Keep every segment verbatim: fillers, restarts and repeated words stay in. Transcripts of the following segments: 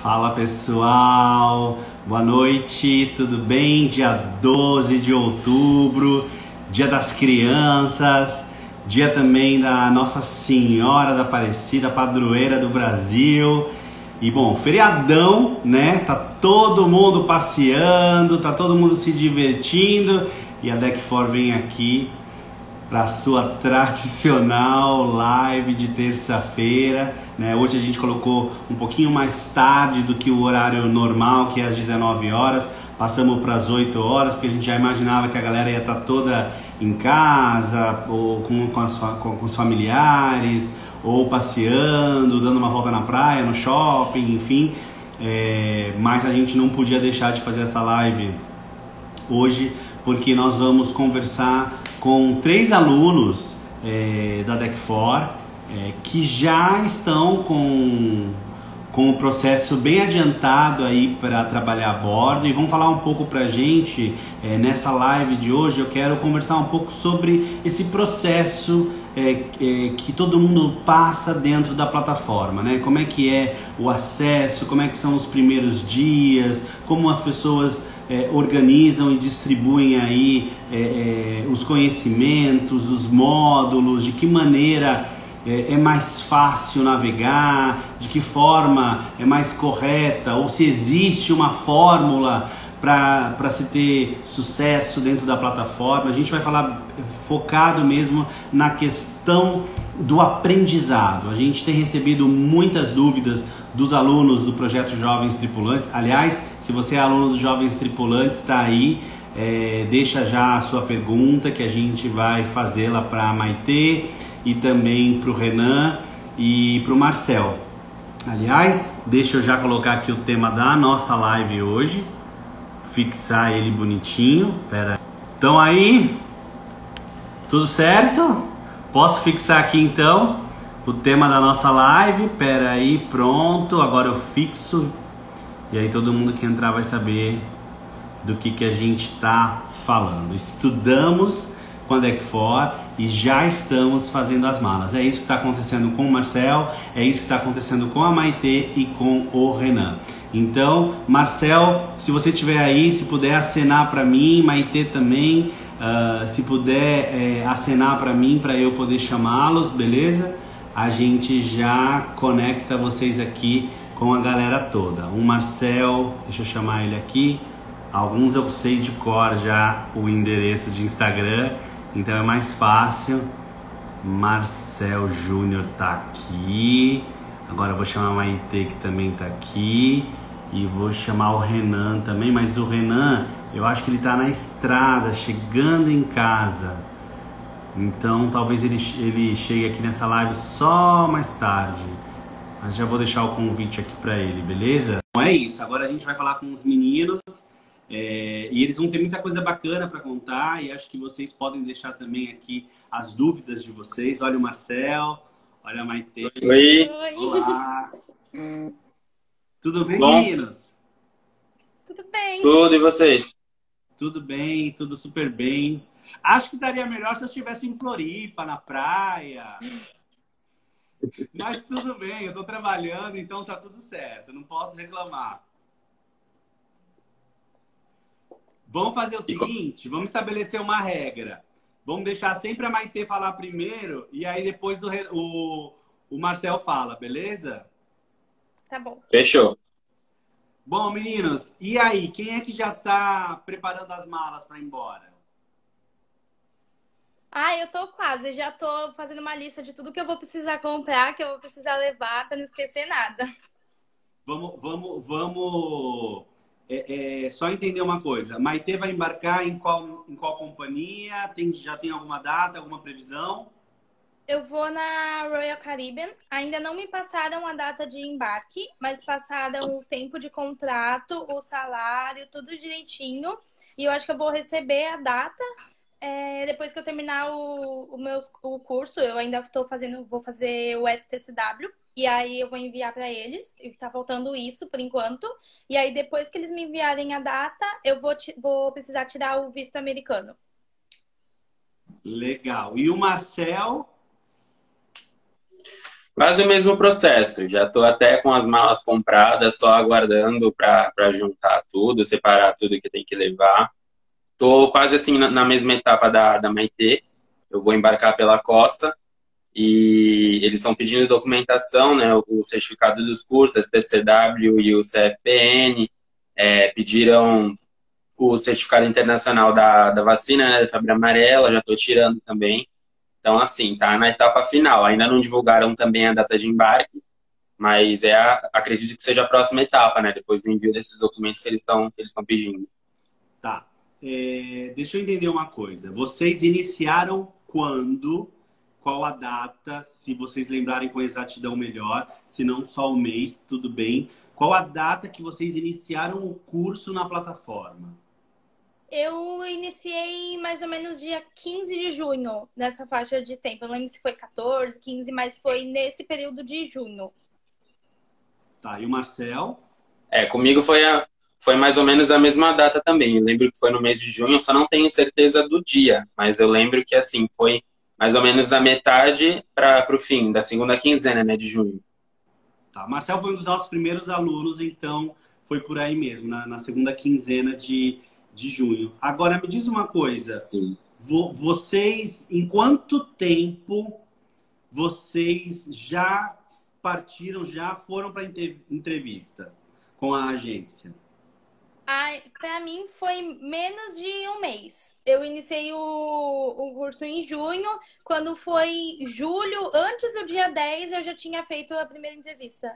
Fala pessoal, boa noite, tudo bem? Dia doze de outubro, dia das crianças, dia também da Nossa Senhora da Aparecida, padroeira do Brasil. E bom, feriadão, né? Tá todo mundo passeando, tá todo mundo se divertindo e a Deck For vem aqui para sua tradicional live de terça-feira, né? Hoje a gente colocou um pouquinho mais tarde do que o horário normal, que é às dezenove horas, passamos para as oito horas, porque a gente já imaginava que a galera ia estar toda em casa, ou com, com, as, com, com os familiares, ou passeando, dando uma volta na praia, no shopping, enfim. É, mas a gente não podia deixar de fazer essa live hoje, porque nós vamos conversar com três alunos é, da Deck For é, que já estão com, com o processo bem adiantado aí para trabalhar a bordo e vão falar um pouco para a gente é, nessa live de hoje. Eu quero conversar um pouco sobre esse processo é, é, que todo mundo passa dentro da plataforma, né? Como é que é o acesso, como é que são os primeiros dias, como as pessoas É, organizam e distribuem aí é, é, os conhecimentos, os módulos, de que maneira é, é mais fácil navegar, de que forma é mais correta, ou se existe uma fórmula para se ter sucesso dentro da plataforma. A gente vai falar focado mesmo na questão do aprendizado. A gente tem recebido muitas dúvidas dos alunos do projeto Jovens Tripulantes. Aliás, se você é aluno dos Jovens Tripulantes, está aí, é, deixa já a sua pergunta que a gente vai fazê-la para a Maitê e também para o Renan e para o Marcel. Aliás, deixa eu já colocar aqui o tema da nossa live hoje, fixar ele bonitinho. Pera aí. Então aí, tudo certo? Posso fixar aqui então o tema da nossa live? Pera aí, pronto, agora eu fixo. E aí todo mundo que entrar vai saber do que, que a gente está falando. Estudamos com a Deck For e já estamos fazendo as malas. É isso que está acontecendo com o Marcel, é isso que está acontecendo com a Maitê e com o Renan. Então, Marcel, se você estiver aí, se puder acenar para mim, Maitê também, uh, se puder é, acenar para mim, para eu poder chamá-los, beleza? A gente já conecta vocês aqui com a galera toda. O Marcel, deixa eu chamar ele aqui. Alguns eu sei de cor já o endereço de Instagram, então é mais fácil. Marcel Júnior tá aqui. Agora eu vou chamar a Maitê, que também tá aqui. E vou chamar o Renan também, mas o Renan, eu acho que ele tá na estrada, chegando em casa. Então talvez ele, ele chegue aqui nessa live só mais tarde. Mas já vou deixar o convite aqui para ele, beleza? Então é isso, agora a gente vai falar com os meninos é, e eles vão ter muita coisa bacana para contar e acho que vocês podem deixar também aqui as dúvidas de vocês. Olha o Marcel, olha a Maitê. Oi. Olá. Tudo bem, Bom? Meninos? Tudo bem. Tudo, e vocês? Tudo bem, tudo super bem. Acho que daria melhor se eu estivesse em Floripa, na praia. Mas tudo bem, eu tô trabalhando, então tá tudo certo, não posso reclamar. Vamos fazer o seguinte, vamos estabelecer uma regra. Vamos deixar sempre a Maitê falar primeiro e aí depois o, o, o Marcel fala, beleza? Tá bom. Fechou. Bom, meninos, e aí, quem é que já tá preparando as malas para ir embora? Ah, eu tô quase. Já tô fazendo uma lista de tudo que eu vou precisar comprar, que eu vou precisar levar pra não esquecer nada. Vamos, vamos, vamos é, é, só entender uma coisa. Maitê vai embarcar em qual, em qual companhia? Tem, já tem alguma data, alguma previsão? Eu vou na Royal Caribbean. Ainda não me passaram a data de embarque, mas passaram o tempo de contrato, o salário, tudo direitinho. E eu acho que eu vou receber a data é, depois que eu terminar o, o, meu, o curso. Eu ainda estou fazendo, vou fazer o S T C W. E aí eu vou enviar para eles. E tá faltando isso por enquanto. E aí depois que eles me enviarem a data, eu vou, vou precisar tirar o visto americano. Legal. E o Marcel? Quase o mesmo processo. Já estou até com as malas compradas, só aguardando para juntar tudo, separar tudo que tem que levar. Estou quase assim na, na mesma etapa da, da Maitê. Eu vou embarcar pela costa e eles estão pedindo documentação, né? O certificado dos cursos, S T C W e o C F P N. É, pediram o certificado internacional da, da vacina, né, da febre amarela, já estou tirando também. Então, assim, tá na etapa final. Ainda não divulgaram também a data de embarque, mas é a, acredito que seja a próxima etapa, né? Depois do envio desses documentos que eles estão que eles estão pedindo. Tá. É, deixa eu entender uma coisa. Vocês iniciaram quando? Qual a data? Se vocês lembrarem com exatidão melhor, se não só o mês, tudo bem. Qual a data que vocês iniciaram o curso na plataforma? Eu iniciei mais ou menos dia quinze de junho, nessa faixa de tempo. Eu não lembro se foi quatorze, quinze, mas foi nesse período de junho. Tá, e o Marcel? É, comigo foi, a, foi mais ou menos a mesma data também. Eu lembro que foi no mês de junho, eu só não tenho certeza do dia, mas eu lembro que, assim, foi mais ou menos da metade para o fim, da segunda quinzena, né, de junho. Tá, Marcel foi um dos nossos primeiros alunos, então foi por aí mesmo, na, na segunda quinzena de, de junho. Agora, me diz uma coisa. Sim. Vo, vocês, em quanto tempo vocês já partiram, já foram para entrevista com a agência? Ai, pra mim foi menos de um mês. Eu iniciei o, o curso em junho. Quando foi julho, antes do dia dez, eu já tinha feito a primeira entrevista.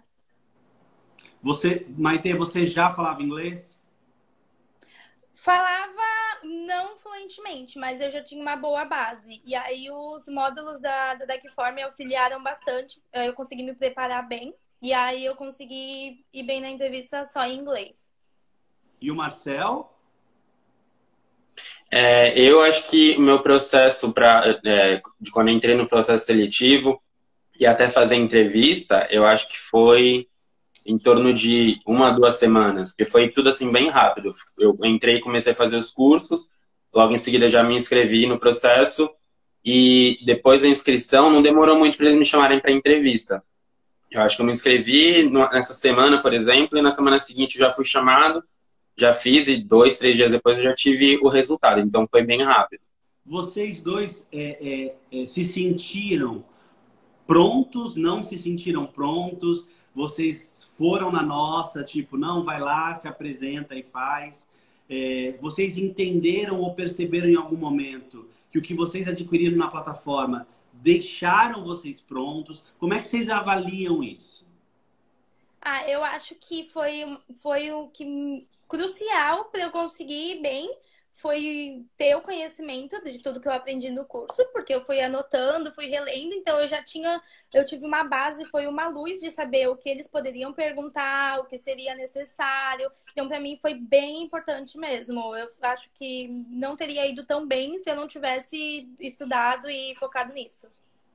Você, Maite, você já falava inglês? Falava não fluentemente, mas eu já tinha uma boa base. E aí os módulos da, da Deckform me auxiliaram bastante. Eu consegui me preparar bem. E aí eu consegui ir bem na entrevista só em inglês. E o Marcel? É, eu acho que o meu processo, pra, é, de quando eu entrei no processo seletivo e até fazer entrevista, eu acho que foi em torno de uma, duas semanas, porque foi tudo assim bem rápido. Eu entrei e comecei a fazer os cursos, logo em seguida já me inscrevi no processo e depois da inscrição não demorou muito para eles me chamarem para entrevista. Eu acho que eu me inscrevi nessa semana, por exemplo, e na semana seguinte eu já fui chamado, já fiz e dois, três dias depois eu já tive o resultado. Então foi bem rápido. Vocês dois é, é, é, se sentiram prontos? Não se sentiram prontos? Vocês foram na nossa, tipo, não, vai lá, se apresenta e faz. É, vocês entenderam ou perceberam em algum momento que o que vocês adquiriram na plataforma deixaram vocês prontos? Como é que vocês avaliam isso? Ah, eu acho que foi, foi o que crucial para eu conseguir ir bem foi ter o conhecimento de tudo que eu aprendi no curso, porque eu fui anotando, fui relendo, então eu já tinha, eu tive uma base, foi uma luz de saber o que eles poderiam perguntar, o que seria necessário. Então, para mim, foi bem importante mesmo. Eu acho que não teria ido tão bem se eu não tivesse estudado e focado nisso.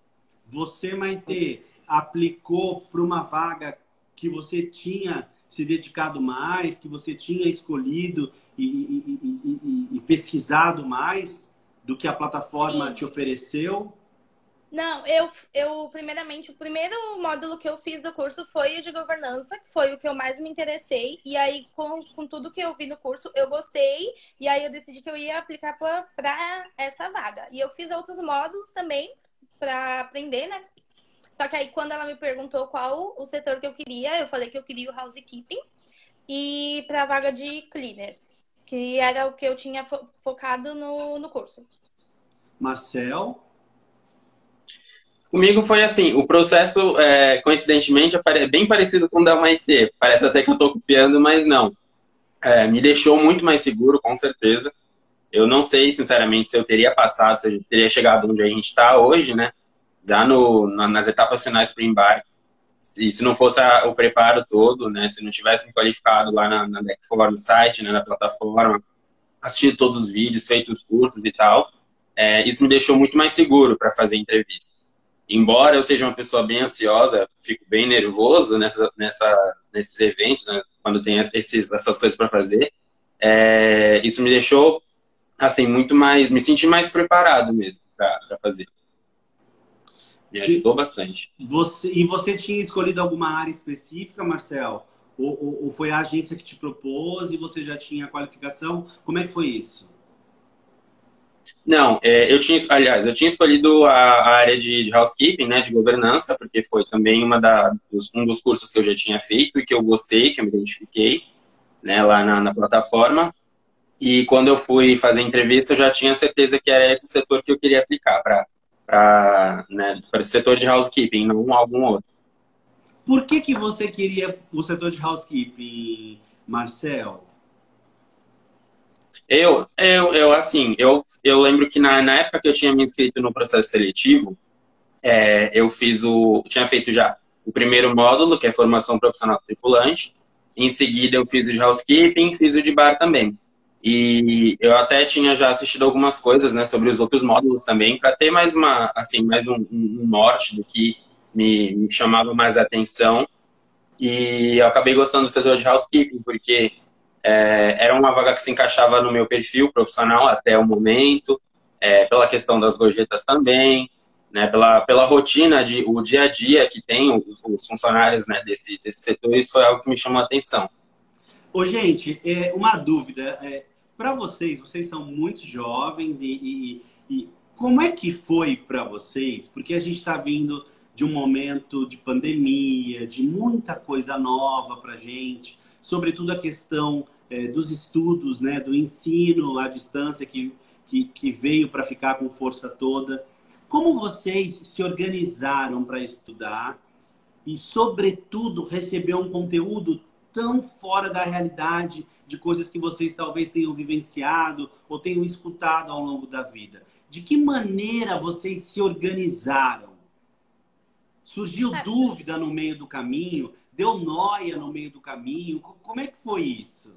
Você, Maite, aplicou para uma vaga que você tinha se dedicado mais, que você tinha escolhido e, e, e, e, e pesquisado mais do que a plataforma Sim. te ofereceu? Não, eu, eu, primeiramente, o primeiro módulo que eu fiz do curso foi o de governança, que foi o que eu mais me interessei. E aí, com, com tudo que eu vi no curso, eu gostei. E aí, eu decidi que eu ia aplicar para essa vaga. E eu fiz outros módulos também para aprender, né? Só que aí, quando ela me perguntou qual o setor que eu queria, eu falei que eu queria o housekeeping e para a vaga de cleaner, que era o que eu tinha fo focado no, no curso. Marcel? Comigo foi assim, o processo, é, coincidentemente, é bem parecido com o da Maitê. Parece até que eu estou copiando, mas não. É, me deixou muito mais seguro, com certeza. Eu não sei, sinceramente, se eu teria passado, se eu teria chegado onde a gente está hoje, né? Já no, nas etapas finais para o embarque. Se, se não fosse a, o preparo todo, né? Se não tivesse me qualificado lá na, na Deckform, no site, né, na plataforma, assistido todos os vídeos, feito os cursos e tal, é, isso me deixou muito mais seguro para fazer entrevista. Embora eu seja uma pessoa bem ansiosa, fico bem nervoso nessa, nessa, nesses eventos, né, quando tem esses, essas coisas para fazer, é, isso me deixou assim muito mais, me senti mais preparado mesmo para fazer. Me ajudou bastante. Você, e você tinha escolhido alguma área específica, Marcel? Ou, ou, ou foi a agência que te propôs e você já tinha a qualificação? Como é que foi isso? Não, é, eu tinha, aliás, eu tinha escolhido a, a área de, de housekeeping, né, de governança, porque foi também uma da, dos, um dos cursos que eu já tinha feito e que eu gostei, que eu me identifiquei, né, lá na, na plataforma. E quando eu fui fazer a entrevista, eu já tinha certeza que era esse setor que eu queria aplicar para para né, para esse setor de housekeeping, não algum outro. Por que que você queria o setor de housekeeping, Marcel? Eu, eu, eu assim, eu, eu lembro que na, na época que eu tinha me inscrito no processo seletivo, é, eu fiz o, tinha feito já o primeiro módulo, que é formação profissional tripulante. Em seguida, eu fiz o de housekeeping, fiz o de bar também. E eu até tinha já assistido algumas coisas, né, sobre os outros módulos também, para ter mais uma, assim, mais um, um norte do que me, me chamava mais a atenção. E eu acabei gostando do setor de housekeeping, porque é, era uma vaga que se encaixava no meu perfil profissional até o momento, é, pela questão das gorjetas também, né, pela, pela rotina, de, o dia a dia que tem os, os funcionários, né, desse, desse setor, isso foi algo que me chamou a atenção. Ô, gente, é, uma dúvida. É, para vocês, vocês são muito jovens e, e, e como é que foi para vocês? Porque a gente está vindo de um momento de pandemia, de muita coisa nova para gente, sobretudo a questão é, dos estudos, né, do ensino à distância que, que, que veio para ficar com força toda. Como vocês se organizaram para estudar e, sobretudo, receber um conteúdo tão fora da realidade de coisas que vocês talvez tenham vivenciado ou tenham escutado ao longo da vida? De que maneira vocês se organizaram? Surgiu É, dúvida no meio do caminho? Deu noia no meio do caminho? Como é que foi isso?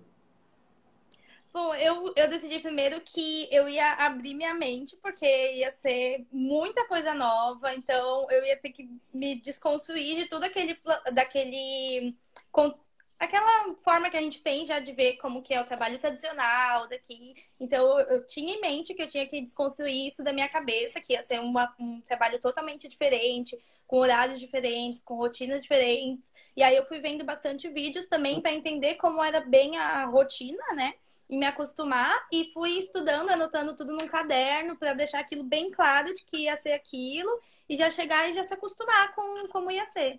Bom, eu, eu decidi primeiro que eu ia abrir minha mente, porque ia ser muita coisa nova, então eu ia ter que me desconstruir de tudo aquele, pla- daquele, con- aquela forma que a gente tem já de ver como que é o trabalho tradicional daqui. Então eu, eu tinha em mente que eu tinha que desconstruir isso da minha cabeça, que ia ser uma- um trabalho totalmente diferente, com horários diferentes, com rotinas diferentes. E aí eu fui vendo bastante vídeos também para entender como era bem a rotina, né? E me acostumar e fui estudando, anotando tudo num caderno para deixar aquilo bem claro de que ia ser aquilo e já chegar e já se acostumar com como ia ser.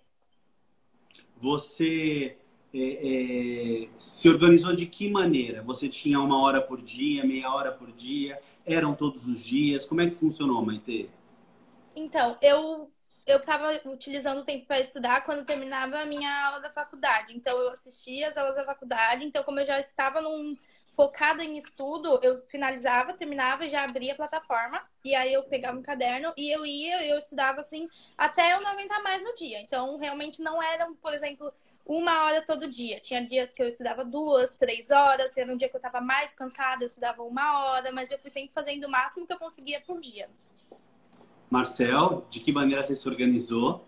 Você é, é, se organizou de que maneira? Você tinha uma hora por dia, meia hora por dia? Eram todos os dias? Como é que funcionou, Maitê? Então, eu eu estava utilizando o tempo para estudar quando terminava a minha aula da faculdade. Então, eu assistia as aulas da faculdade. Então, como eu já estava num, focada em estudo, eu finalizava, terminava e já abria a plataforma. E aí eu pegava um caderno e eu ia, eu estudava assim até eu não aguentar mais no dia. Então, realmente não era, por exemplo, uma hora todo dia. Tinha dias que eu estudava duas, três horas. Era um dia que eu estava mais cansada, eu estudava uma hora. Mas eu fui sempre fazendo o máximo que eu conseguia por dia. Marcel, de que maneira você se organizou?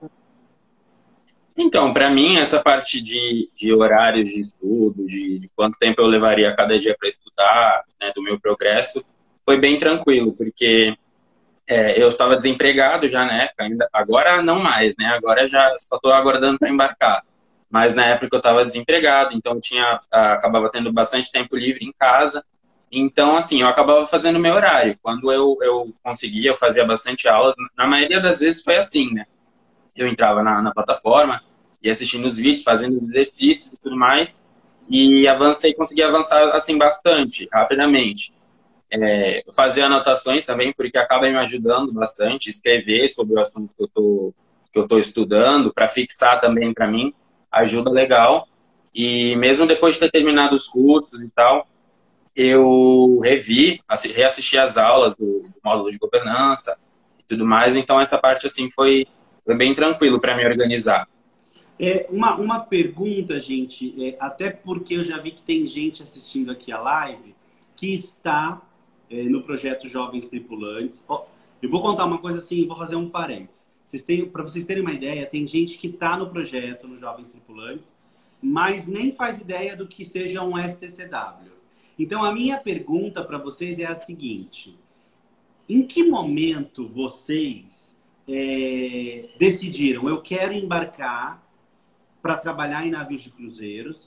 Então, para mim, essa parte de, de horários de estudo, de, de quanto tempo eu levaria cada dia para estudar, né, do meu progresso, foi bem tranquilo, porque é, eu estava desempregado já na época, ainda, agora não mais, né? Agora já só estou aguardando para embarcar. Mas na época eu estava desempregado, então eu tinha, ah, acabava tendo bastante tempo livre em casa. Então, assim, eu acabava fazendo o meu horário. Quando eu, eu conseguia, eu fazia bastante aulas. Na maioria das vezes foi assim, né? Eu entrava na, na plataforma e assistindo os vídeos, fazendo os exercícios e tudo mais. E avancei, consegui avançar, assim, bastante, rapidamente. É, fazer anotações também, porque acaba me ajudando bastante, escrever sobre o assunto que eu tô, que eu tô estudando, para fixar também para mim, ajuda legal. E mesmo depois de ter terminado os cursos e tal, eu revi, assi- reassisti as aulas do, do módulo de governança e tudo mais, então essa parte assim foi, foi bem tranquilo para me organizar. É, uma, uma pergunta, gente, é, até porque eu já vi que tem gente assistindo aqui a live que está é, no projeto Jovens Tripulantes. Ó, eu vou contar uma coisa assim, vou fazer um parênteses. Vocês têm, para vocês terem uma ideia, tem gente que está no projeto, no Jovens Tripulantes, mas nem faz ideia do que seja um S T C W. Então, a minha pergunta para vocês é a seguinte: em que momento vocês é, decidiram, eu quero embarcar para trabalhar em navios de cruzeiros.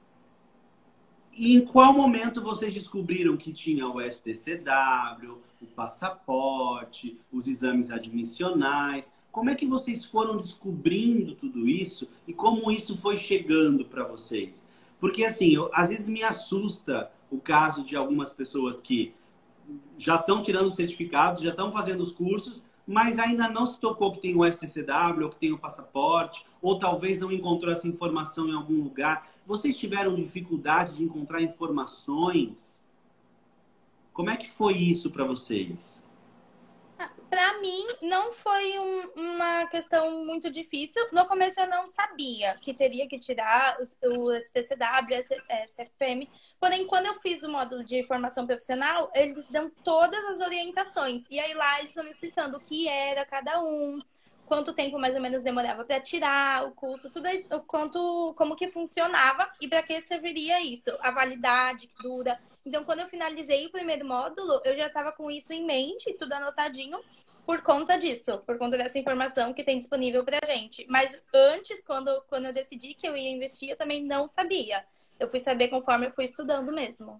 E em qual momento vocês descobriram que tinha o S T C W, o passaporte, os exames admissionais? Como é que vocês foram descobrindo tudo isso e como isso foi chegando para vocês? Porque, assim, eu, às vezes me assusta o caso de algumas pessoas que já estão tirando o certificado, já estão fazendo os cursos, mas ainda não se tocou que tem o S T C W, ou que tem o passaporte, ou talvez não encontrou essa informação em algum lugar. Vocês tiveram dificuldade de encontrar informações? Como é que foi isso para vocês? Para mim, não foi um- uma questão muito difícil. No começo, eu não sabia que teria que tirar os- o S T C W, S F P M. Porém, quando eu fiz o módulo de formação profissional, eles dão todas as orientações. E aí lá eles estão explicando o que era cada um, quanto tempo mais ou menos demorava para tirar, o custo, tudo, aí, o quanto, como que funcionava e para que serviria isso, a validade que dura. Então, quando eu finalizei o primeiro módulo, eu já estava com isso em mente, tudo anotadinho, por conta disso, por conta dessa informação que tem disponível pra gente. Mas antes, quando, quando eu decidi que eu ia investir, eu também não sabia. Eu fui saber conforme eu fui estudando mesmo.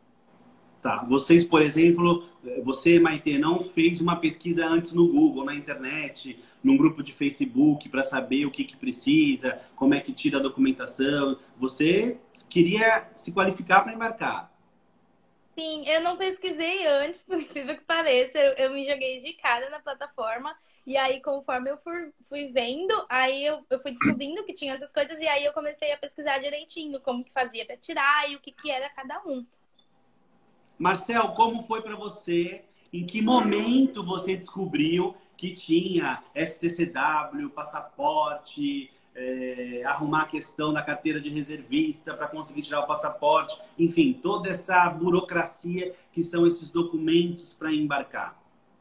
Tá. Vocês, por exemplo, você, Maitê, não fez uma pesquisa antes no Google, na internet, num grupo de Facebook, para saber o que, que precisa, como é que tira a documentação. Você queria se qualificar para embarcar. Sim, eu não pesquisei antes, por incrível que pareça. Eu, eu me joguei de cara na plataforma. E aí, conforme eu fui, fui vendo, aí eu, eu fui descobrindo que tinha essas coisas. E aí eu comecei a pesquisar direitinho como que fazia para tirar e o que, que era cada um. Marcel, como foi para você? Em que momento você descobriu que tinha S T C W, passaporte, é, arrumar a questão da carteira de reservista para conseguir tirar o passaporte, enfim, toda essa burocracia que são esses documentos para embarcar?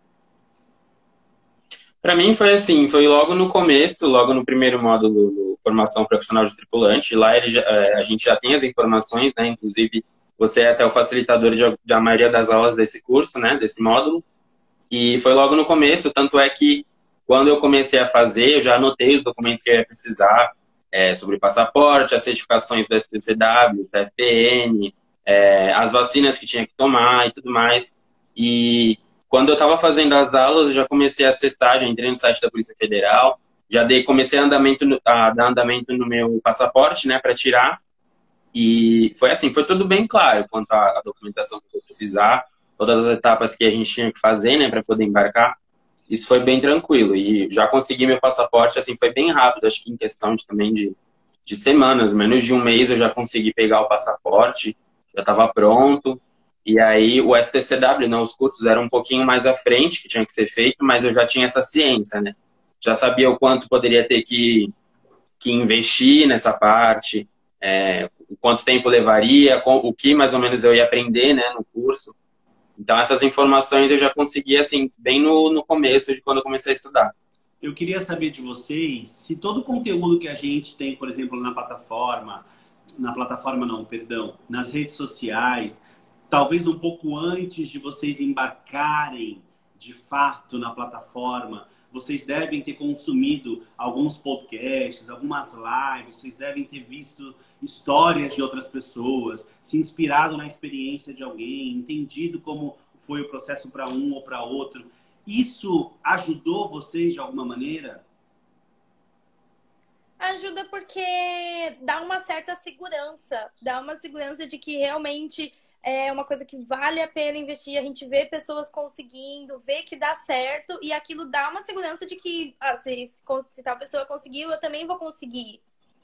Para mim foi assim, foi logo no começo, logo no primeiro módulo do formação profissional de tripulante. Lá ele já, é, a gente já tem as informações, né? Inclusive, você é até o facilitador de, da maioria das aulas desse curso, né? Desse módulo. E foi logo no começo, tanto é que quando eu comecei a fazer, eu já anotei os documentos que eu ia precisar é, sobre passaporte, as certificações do S T C W, C F P N, é, as vacinas que tinha que tomar e tudo mais. E quando eu estava fazendo as aulas, eu já comecei a acessar, já entrei no site da Polícia Federal, já dei, comecei a, andamento, a dar andamento no meu passaporte, né, para tirar. E foi assim, foi tudo bem claro quanto à documentação que eu precisar, todas as etapas que a gente tinha que fazer, né, para poder embarcar. Isso foi bem tranquilo e já consegui meu passaporte, assim, foi bem rápido, acho que em questão de, também de, de semanas, menos de um mês eu já consegui pegar o passaporte, já estava pronto. E aí o S T C W, né, os cursos eram um pouquinho mais à frente, que tinha que ser feito, mas eu já tinha essa ciência, né? Já sabia o quanto poderia ter que, que investir nessa parte, é, o quanto tempo levaria, o que mais ou menos eu ia aprender, né, no curso. Então essas informações eu já consegui, assim, bem no, no começo de quando eu comecei a estudar. Eu queria saber de vocês se todo o conteúdo que a gente tem, por exemplo, na plataforma, na plataforma não, perdão, nas redes sociais, talvez um pouco antes de vocês embarcarem de fato na plataforma, vocês devem ter consumido alguns podcasts, algumas lives, vocês devem ter visto histórias de outras pessoas, se inspirado na experiência de alguém, entendido como foi o processo para um ou para outro. Isso ajudou vocês de alguma maneira? Ajuda porque dá uma certa segurança, dá uma segurança de que realmente é uma coisa que vale a pena investir. A gente vê pessoas conseguindo, vê que dá certo e aquilo dá uma segurança de que ah, se, se tal pessoa conseguiu, eu também vou conseguir.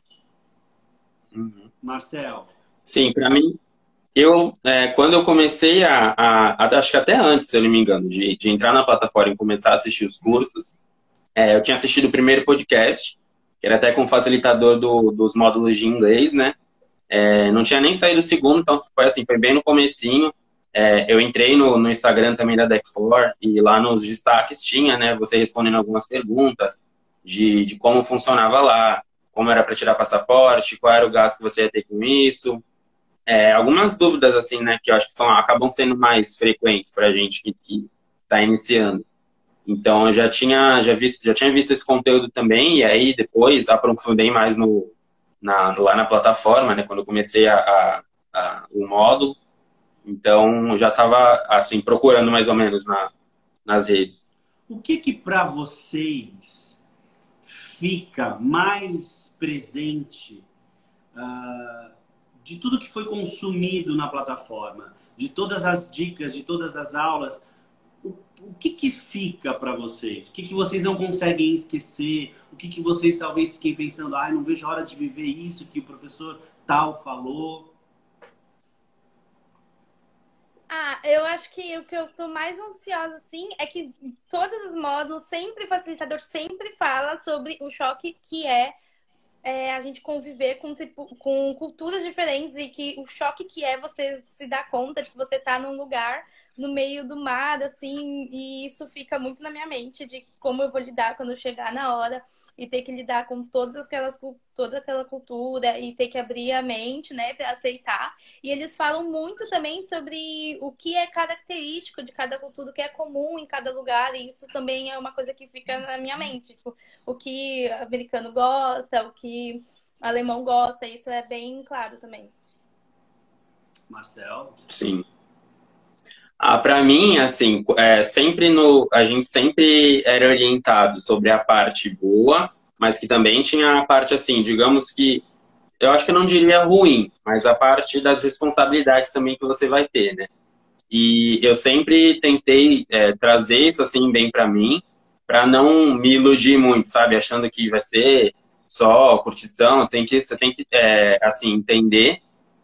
Uhum. Marcel? Sim, para mim, eu, é, quando eu comecei a, a, a, acho que até antes, se eu não me engano, de, de entrar na plataforma e começar a assistir os cursos, é, eu tinha assistido o primeiro podcast, que era até com o facilitador do, dos módulos de inglês, né? É, não tinha nem saído o segundo, então foi assim, foi bem no comecinho. É, eu entrei no, no Instagram também da Deck quatro e lá nos destaques tinha, né, você respondendo algumas perguntas de, de como funcionava lá, como era para tirar passaporte, qual era o gasto que você ia ter com isso. É, algumas dúvidas, assim, né, que eu acho que são, acabam sendo mais frequentes para a gente que está iniciando. Então, eu já tinha, já visto, já tinha visto esse conteúdo também, e aí depois aprofundei mais no, na, lá na plataforma, né, quando eu comecei a, a, a, o módulo. Então, eu já estava assim, procurando mais ou menos na, nas redes. O que que para vocês fica mais presente uh, de tudo que foi consumido na plataforma? De todas as dicas, de todas as aulas, o, o que que fica para vocês? O que que vocês não conseguem esquecer? O que que vocês talvez fiquem pensando, ah, não vejo a hora de viver isso que o professor tal falou? Ah, eu acho que o que eu tô mais ansiosa, assim, é que todos os módulos, sempre o facilitador sempre fala sobre o choque que é, é a gente conviver com, tipo, com culturas diferentes e que o choque que é você se dar conta de que você tá num lugar no meio do mar, assim, e isso fica muito na minha mente de como eu vou lidar quando eu chegar na hora e ter que lidar com todas aquelas, toda aquela cultura e ter que abrir a mente, né, para aceitar. E eles falam muito também sobre o que é característico de cada cultura, o que é comum em cada lugar, e isso também é uma coisa que fica na minha mente. Tipo, o que americano gosta, o que alemão gosta, isso é bem claro também. Marcel? Sim. Ah, para mim, assim, é, sempre no, a gente sempre era orientado sobre a parte boa, mas que também tinha a parte, assim, digamos que, eu acho que eu não diria ruim, mas a parte das responsabilidades também que você vai ter, né? E eu sempre tentei é, trazer isso, assim, bem para mim, para não me iludir muito, sabe? Achando que vai ser só curtição, tem que, você tem que, é, assim, entender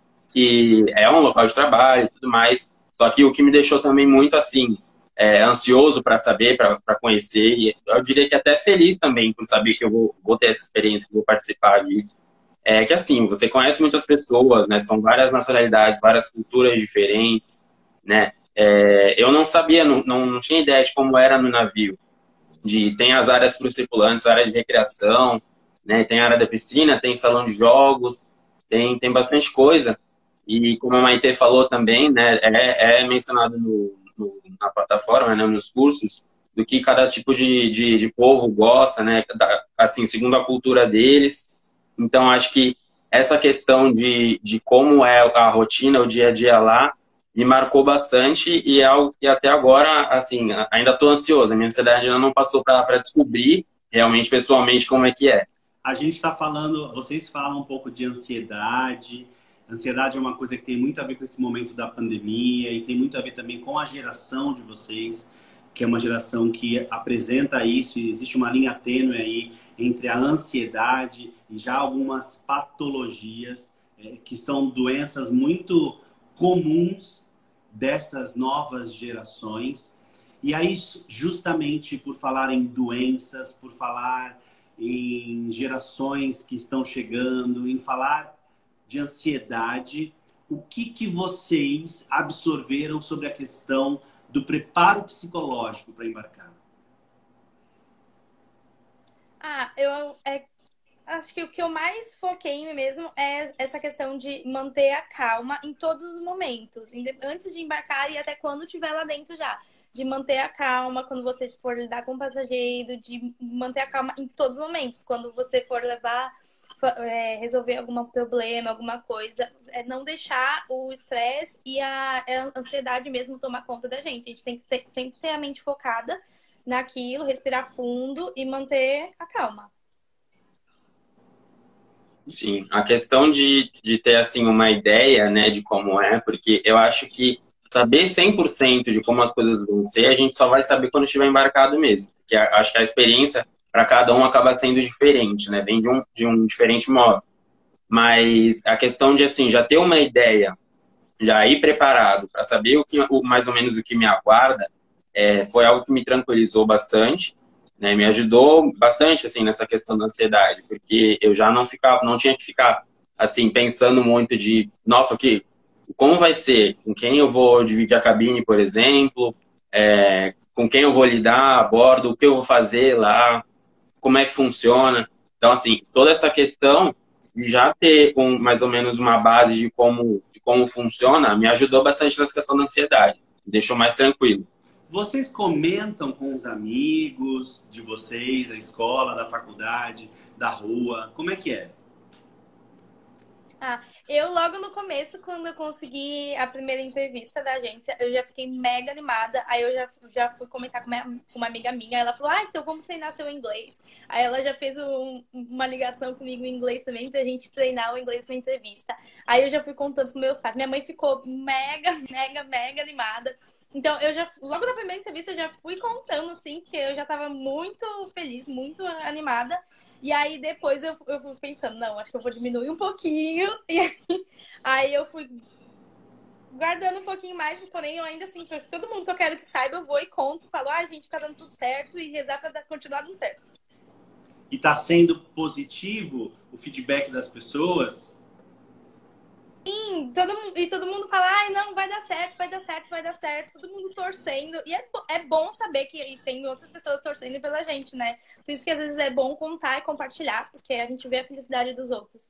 que é um local de trabalho e tudo mais. Só que o que me deixou também muito assim, é, ansioso para saber, para conhecer, e eu diria que até feliz também por saber que eu vou, vou ter essa experiência, que vou participar disso. É que assim, você conhece muitas pessoas, né? São várias nacionalidades, várias culturas diferentes, né? É, eu não sabia, não, não, não tinha ideia de como era no navio. De, tem as áreas para os tripulantes, áreas de recreação, né? Tem a área da piscina, tem salão de jogos, tem, tem bastante coisa. E como a Maitê falou também, né, é, é mencionado no, no, na plataforma, né, nos cursos, do que cada tipo de, de, de povo gosta, né, da, assim, segundo a cultura deles. Então, acho que essa questão de, de como é a rotina, o dia a dia lá, me marcou bastante e é algo que até agora, assim, ainda estou ansioso. A minha ansiedade ainda não passou para descobrir realmente, pessoalmente, como é que é. A gente está falando, vocês falam um pouco de ansiedade. Ansiedade é uma coisa que tem muito a ver com esse momento da pandemia e tem muito a ver também com a geração de vocês, que é uma geração que apresenta isso, e existe uma linha tênue aí entre a ansiedade e já algumas patologias, é, que são doenças muito comuns dessas novas gerações. E aí, justamente por falar em doenças, por falar em gerações que estão chegando, em falar de ansiedade, o que que vocês absorveram sobre a questão do preparo psicológico para embarcar? Ah, eu é, acho que o que eu mais foquei mesmo é essa questão de manter a calma em todos os momentos, antes de embarcar e até quando estiver lá dentro já. De manter a calma quando você for lidar com o passageiro, de manter a calma em todos os momentos. Quando você for levar, é, resolver algum problema, alguma coisa, é não deixar o estresse e a, a ansiedade mesmo tomar conta da gente. A gente tem que ter, sempre ter a mente focada naquilo, respirar fundo e manter a calma. Sim, a questão de, de ter assim uma ideia, né, de como é, porque eu acho que saber cem por cento de como as coisas vão ser, a gente só vai saber quando estiver embarcado mesmo. Porque a, acho que a experiência para cada um acaba sendo diferente, né? Vem de um, de um diferente modo. Mas a questão de assim, já ter uma ideia, já ir preparado para saber o que, o, mais ou menos o que me aguarda, é, foi algo que me tranquilizou bastante. Né, me ajudou bastante assim nessa questão da ansiedade, porque eu já não ficava, não tinha que ficar assim pensando muito de, nossa, o que, como vai ser, com quem eu vou dividir a cabine, por exemplo, é, com quem eu vou lidar a bordo, o que eu vou fazer lá, como é que funciona. Então assim, toda essa questão de já ter um, mais ou menos uma base de como, de como funciona, me ajudou bastante nessa questão da ansiedade, me deixou mais tranquilo. Vocês comentam com os amigos de vocês, da escola, da faculdade, da rua? Como é que é? Ah, eu logo no começo, quando eu consegui a primeira entrevista da agência, eu já fiquei mega animada. Aí eu já, já fui comentar com uma, com uma amiga minha. Ela falou, ah, então vamos treinar seu inglês. Aí ela já fez um- uma ligação comigo em inglês também, pra gente treinar o inglês pra entrevista. Aí eu já fui contando com meus pais. Minha mãe ficou mega, mega, mega animada. Então, eu já, logo na primeira entrevista, eu já fui contando, assim, porque eu já tava muito feliz, muito animada. E aí depois eu, eu fui pensando, não, acho que eu vou diminuir um pouquinho. E aí, aí eu fui guardando um pouquinho mais, porém eu ainda assim, pra todo mundo que eu quero que saiba, eu vou e conto, falo, ah, gente, tá dando tudo certo e rezar pra dar- continuar dando certo. E está sendo positivo o feedback das pessoas? Sim, todo, mu- e todo mundo fala, ai, não, vai dar certo, vai dar certo, vai dar certo, todo mundo torcendo. E é, bo- é bom saber que tem outras pessoas torcendo pela gente, né? Por isso que às vezes é bom contar e compartilhar, porque a gente vê a felicidade dos outros.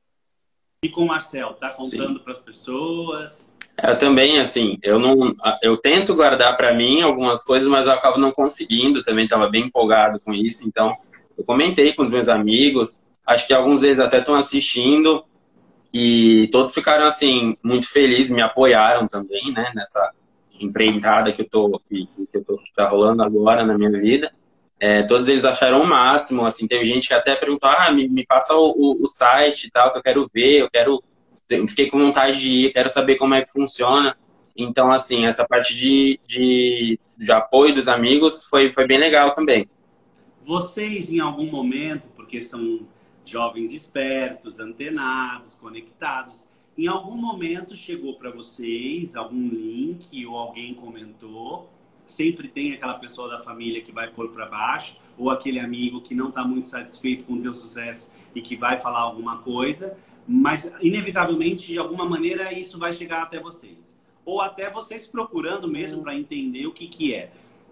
E com o Marcel, tá Sim. contando para as pessoas? Eu também, assim, eu não, eu tento guardar para mim algumas coisas, mas eu acabo não conseguindo. Também estava bem empolgado com isso, então eu comentei com os meus amigos. Acho que alguns deles até estão assistindo e todos ficaram assim muito felizes, me apoiaram também, né, nessa empreitada que eu tô que, que eu tô que tá rolando agora na minha vida. É, todos eles acharam o máximo, assim, teve gente que até perguntou, ah, me, me passa o, o, o site e tal, que eu quero ver, eu quero, eu fiquei com vontade de ir, quero saber como é que funciona. Então, assim, essa parte de, de, de apoio dos amigos foi, foi bem legal também. Vocês, em algum momento, porque são jovens espertos, antenados, conectados, em algum momento chegou para vocês algum link ou alguém comentou? Sempre tem aquela pessoa da família que vai pôr para baixo, ou aquele amigo que não está muito satisfeito com o teu sucesso e que vai falar alguma coisa, mas inevitavelmente, de alguma maneira, isso vai chegar até vocês. Ou até vocês procurando mesmo para entender o que, que é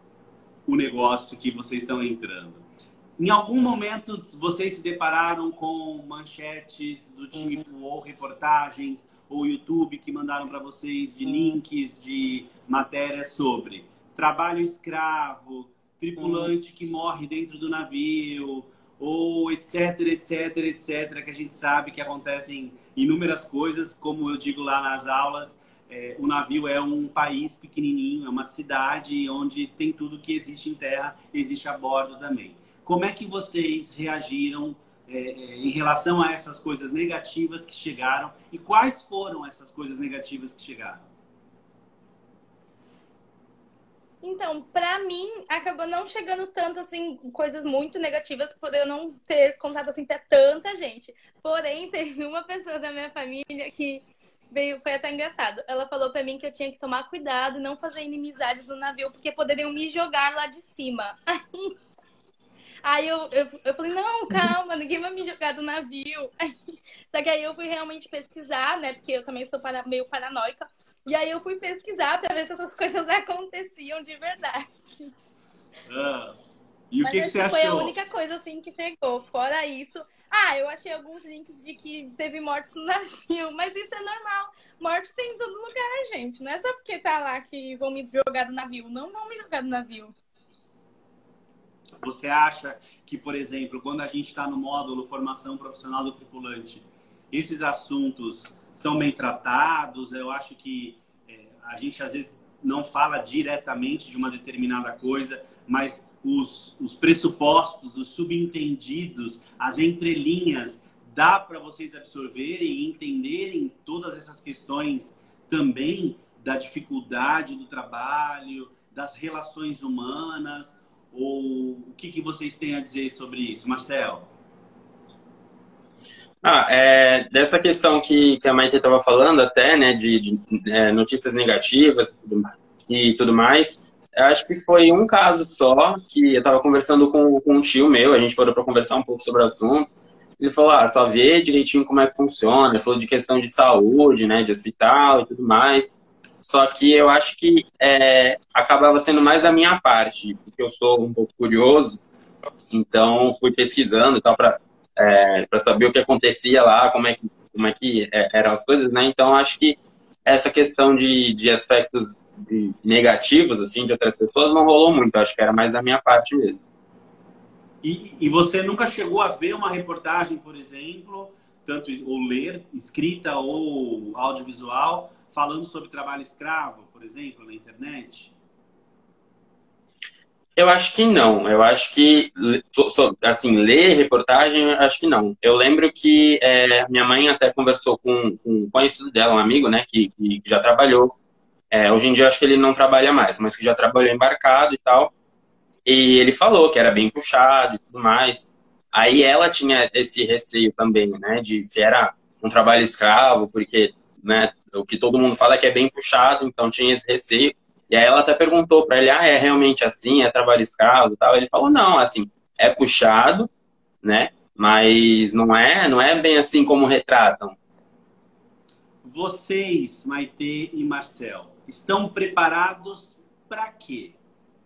o negócio que vocês estão entrando. Em algum momento vocês se depararam com manchetes do tipo, ou reportagens, ou YouTube que mandaram para vocês de links, de matérias sobre trabalho escravo, tripulante que morre dentro do navio, ou etc, etc, etc, que a gente sabe que acontecem inúmeras coisas, como eu digo lá nas aulas, é, o navio é um país pequenininho, é uma cidade onde tem tudo que existe em terra, existe a bordo também. Como é que vocês reagiram é, é, em relação a essas coisas negativas que chegaram e quais foram essas coisas negativas que chegaram? Então, pra mim, acabou não chegando tanto, assim, coisas muito negativas por eu não ter contato, assim, pra tanta gente. Porém, teve uma pessoa da minha família que veio, foi até engraçado. Ela falou pra mim que eu tinha que tomar cuidado e não fazer inimizades no navio, porque poderiam me jogar lá de cima. Aí eu, eu, eu falei, não, calma, ninguém vai me jogar do navio. Só que aí eu fui realmente pesquisar, né? Porque eu também sou para, meio paranoica. E aí eu fui pesquisar pra ver se essas coisas aconteciam de verdade. Ah, e o Mas que, que acho você que foi a achou? única coisa assim que chegou. Fora isso. Ah, eu achei alguns links de que teve mortes no navio, mas isso é normal. Morte tem em todo lugar, gente. Não é só porque tá lá que vão me jogar do navio. Não vão me jogar do navio. Você acha que, por exemplo, quando a gente está no módulo formação profissional do tripulante, esses assuntos são bem tratados? Eu acho que é, a gente às vezes não fala diretamente de uma determinada coisa, mas os, os pressupostos, os subentendidos, as entrelinhas, dá para vocês absorverem e entenderem todas essas questões também da dificuldade do trabalho, das relações humanas. Ou o que, que vocês têm a dizer sobre isso, Marcel? Ah, é, dessa questão que, que a Maite estava falando até, né, de, de é, notícias negativas e tudo mais, e tudo mais, eu acho que foi um caso só que eu estava conversando com, com um tio meu, a gente parou para conversar um pouco sobre o assunto. Ele falou, ah, só vê direitinho como é que funciona. Ele falou de questão de saúde, né, de hospital e tudo mais. Só que eu acho que é, acabava sendo mais da minha parte, porque eu sou um pouco curioso, então fui pesquisando e tal para é, para saber o que acontecia lá, como é que como é que é, eram as coisas, né? Então acho que essa questão de, de aspectos de negativos, assim, de outras pessoas, não rolou muito. Eu acho que era mais da minha parte mesmo. E, e você nunca chegou a ver uma reportagem, por exemplo, tanto ou ler, escrita ou audiovisual, falando sobre trabalho escravo, por exemplo, na internet? Eu acho que não. Eu acho que, assim, ler reportagem, eu acho que não. Eu lembro que é, minha mãe até conversou com, com um conhecido dela, um amigo, né, que, que já trabalhou. É, hoje em dia, eu acho que ele não trabalha mais, mas que já trabalhou embarcado e tal. E ele falou que era bem puxado e tudo mais. Aí ela tinha esse receio também, né, de se era um trabalho escravo, porque, né, o que todo mundo fala é que é bem puxado, então tinha esse receio. E aí ela até perguntou para ele, ah, é realmente assim, é trabalho escravo e tal? Ele falou, não, assim, é puxado, né, mas não é, não é bem assim como retratam. Vocês, Maitê e Marcel, estão preparados para quê?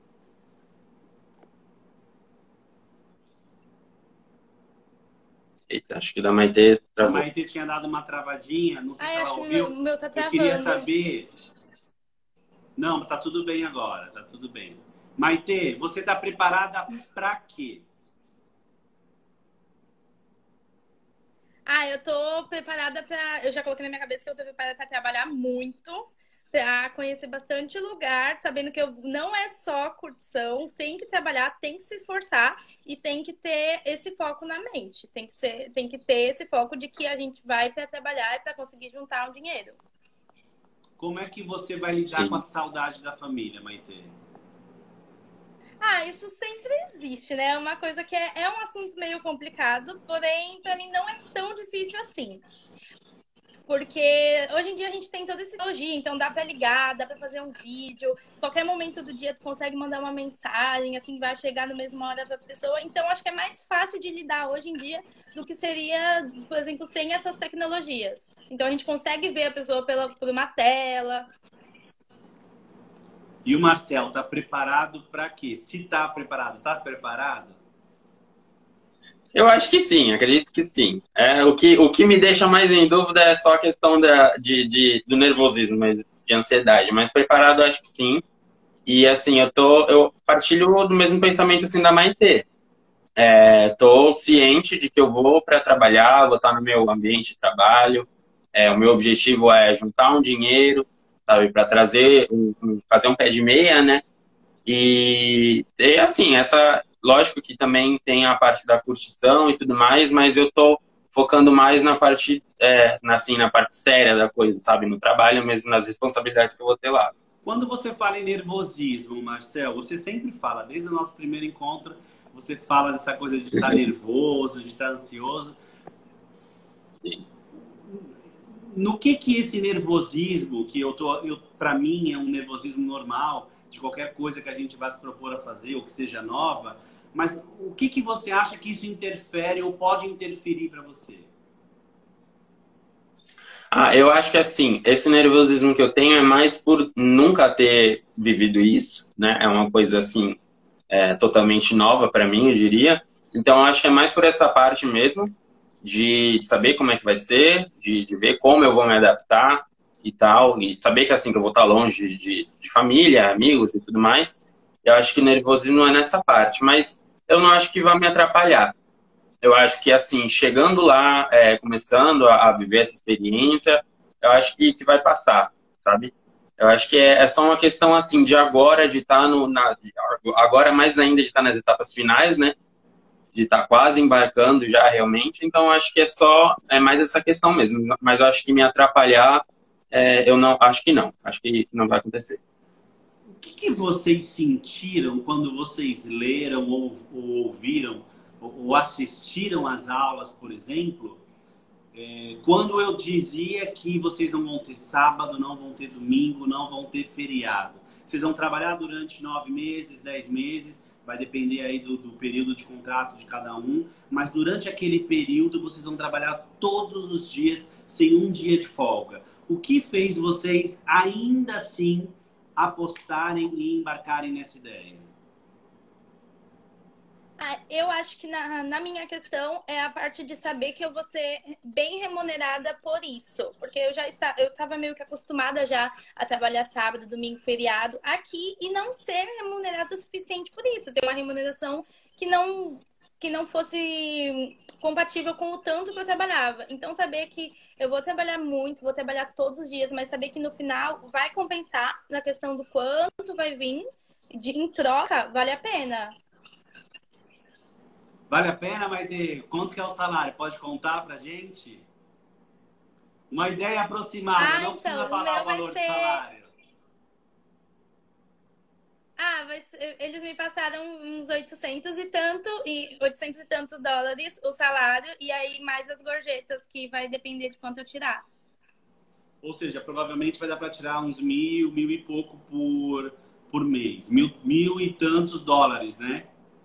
Eita, acho que da Maitê A travou. Maitê tinha dado uma travadinha, não sei se Ai, ela acho que o meu, ouviu. o meu tá Eu queria travando. saber. Não, tá tudo bem agora, tá tudo bem. Maitê, você tá preparada para quê? Ah, eu tô preparada pra. Eu já coloquei na minha cabeça que eu tô preparada pra trabalhar muito, pra conhecer bastante lugar, sabendo que eu não é só curtição, tem que trabalhar, tem que se esforçar e tem que ter esse foco na mente. Tem que ser, tem que ter esse foco de que a gente vai pra trabalhar e pra conseguir juntar um dinheiro. Como é que você vai lidar com a Sim. saudade da família, Maitê? Ah, isso sempre existe, né? É uma coisa que é, é um assunto meio complicado, porém, pra mim não é tão difícil assim. Porque hoje em dia a gente tem toda essa tecnologia, então dá pra ligar, dá pra fazer um vídeo, qualquer momento do dia tu consegue mandar uma mensagem, assim, vai chegar no mesmo hora para as pessoas. Então acho que é mais fácil de lidar hoje em dia do que seria, por exemplo, sem essas tecnologias. Então a gente consegue ver a pessoa pela, por uma tela. E o Marcel, tá preparado para quê? Se tá preparado, tá preparado? Eu acho que sim, acredito que sim. É, o que, o que me deixa mais em dúvida é só a questão da, de, de, do nervosismo, mas de ansiedade. Mas preparado, eu acho que sim. E assim, eu tô, eu partilho do mesmo pensamento assim da Maitê. É, tô ciente de que eu vou para trabalhar, vou estar no meu ambiente de trabalho. É, o meu objetivo é juntar um dinheiro, sabe, para trazer, um, um, fazer um pé de meia, né? E, e assim, essa, lógico que também tem a parte da curtição e tudo mais, mas eu tô focando mais na parte, é, na, assim, na parte séria da coisa, sabe? No trabalho mesmo, nas responsabilidades que eu vou ter lá. Quando você fala em nervosismo, Marcel, você sempre fala, desde o nosso primeiro encontro, você fala dessa coisa de estar nervoso, de estar ansioso. Sim. No que que esse nervosismo, que eu tô, eu, para mim é um nervosismo normal, de qualquer coisa que a gente vá se propor a fazer, ou que seja nova, mas o que que você acha que isso interfere ou pode interferir para você? Ah, eu acho que assim, esse nervosismo que eu tenho é mais por nunca ter vivido isso, né? É uma coisa assim, é, totalmente nova para mim, eu diria. Então, eu acho que é mais por essa parte mesmo, de saber como é que vai ser, de, de ver como eu vou me adaptar e tal, e saber que assim que eu vou estar longe de, de família, amigos e tudo mais. Eu acho que o nervosismo é nessa parte, mas eu não acho que vai me atrapalhar. Eu acho que, assim, chegando lá, é, começando a, a viver essa experiência, eu acho que, que vai passar, sabe? Eu acho que é, é só uma questão, assim, de agora, de estar no... Na, de, agora, mais ainda, de estar nas etapas finais, né? De estar quase embarcando já, realmente. Então, eu acho que é só... É mais essa questão mesmo. Mas eu acho que me atrapalhar, é, eu não... Acho que não. Acho que não vai acontecer. O que que vocês sentiram quando vocês leram ou, ou ouviram ou, ou assistiram às aulas, por exemplo, é, quando eu dizia que vocês não vão ter sábado, não vão ter domingo, não vão ter feriado? Vocês vão trabalhar durante nove meses, dez meses, vai depender aí do, do período de contrato de cada um, mas durante aquele período vocês vão trabalhar todos os dias, sem um dia de folga. O que fez vocês ainda assim apostarem e embarcarem nessa ideia? Ah, eu acho que na, na minha questão é a parte de saber que eu vou ser bem remunerada por isso. Porque eu já está, eu estava meio que acostumada já a trabalhar sábado, domingo, feriado aqui e não ser remunerada o suficiente por isso. Ter uma remuneração que não, que não fosse compatível com o tanto que eu trabalhava. Então, saber que eu vou trabalhar muito, vou trabalhar todos os dias, mas saber que no final vai compensar na questão do quanto vai vir de, em troca, vale a pena. Vale a pena, Maite? Quanto que é o salário? Pode contar pra gente? Uma ideia aproximada, Ah, não então, precisa o falar meu o vai valor do ser. salário. Ah, vai ser- eles me passaram uns oitocentos e tanto, e oitocentos e tanto dólares o salário, e aí mais as gorjetas, que vai depender de quanto eu tirar. Ou seja, provavelmente vai dar para tirar uns mil, mil e pouco por, por mês. Mil, mil e tantos dólares, né?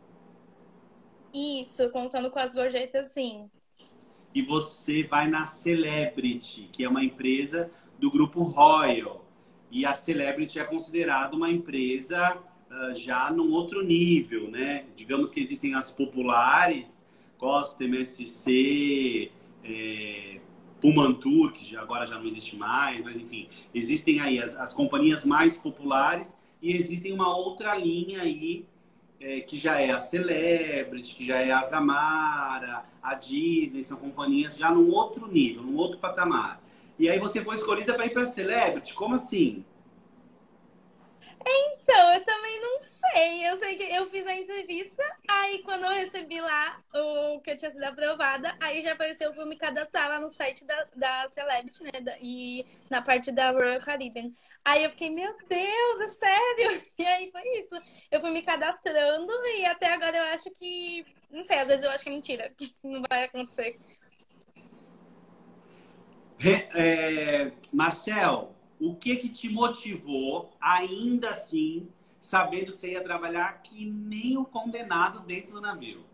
Isso, contando com as gorjetas, sim. E você vai na Celebrity, que é uma empresa do grupo Royal. E a Celebrity é considerada uma empresa uh, já num outro nível, né? Digamos que existem as populares, Costa, M S C, é, Pumantur, que já, agora já não existe mais, mas enfim, existem aí as, as companhias mais populares e existem uma outra linha aí é, que já é a Celebrity, que já é a Zamara, a Disney, são companhias já num outro nível, num outro patamar. E aí você foi escolhida para ir para a Celebrity? Como assim? Então, eu também não sei. Eu sei que eu fiz a entrevista, aí quando eu recebi lá o que eu tinha sido aprovada, aí já apareceu para me cadastrar lá no site da, da Celebrity, né? da- e na parte da Royal Caribbean. Aí eu fiquei, meu Deus, é sério? E aí foi isso. Eu fui me cadastrando e até agora eu acho que. Não sei, às vezes eu acho que é mentira, que não vai acontecer. Re- é, Marcel, o que que te motivou, ainda assim, sabendo que você ia trabalhar que nem o condenado dentro do navio?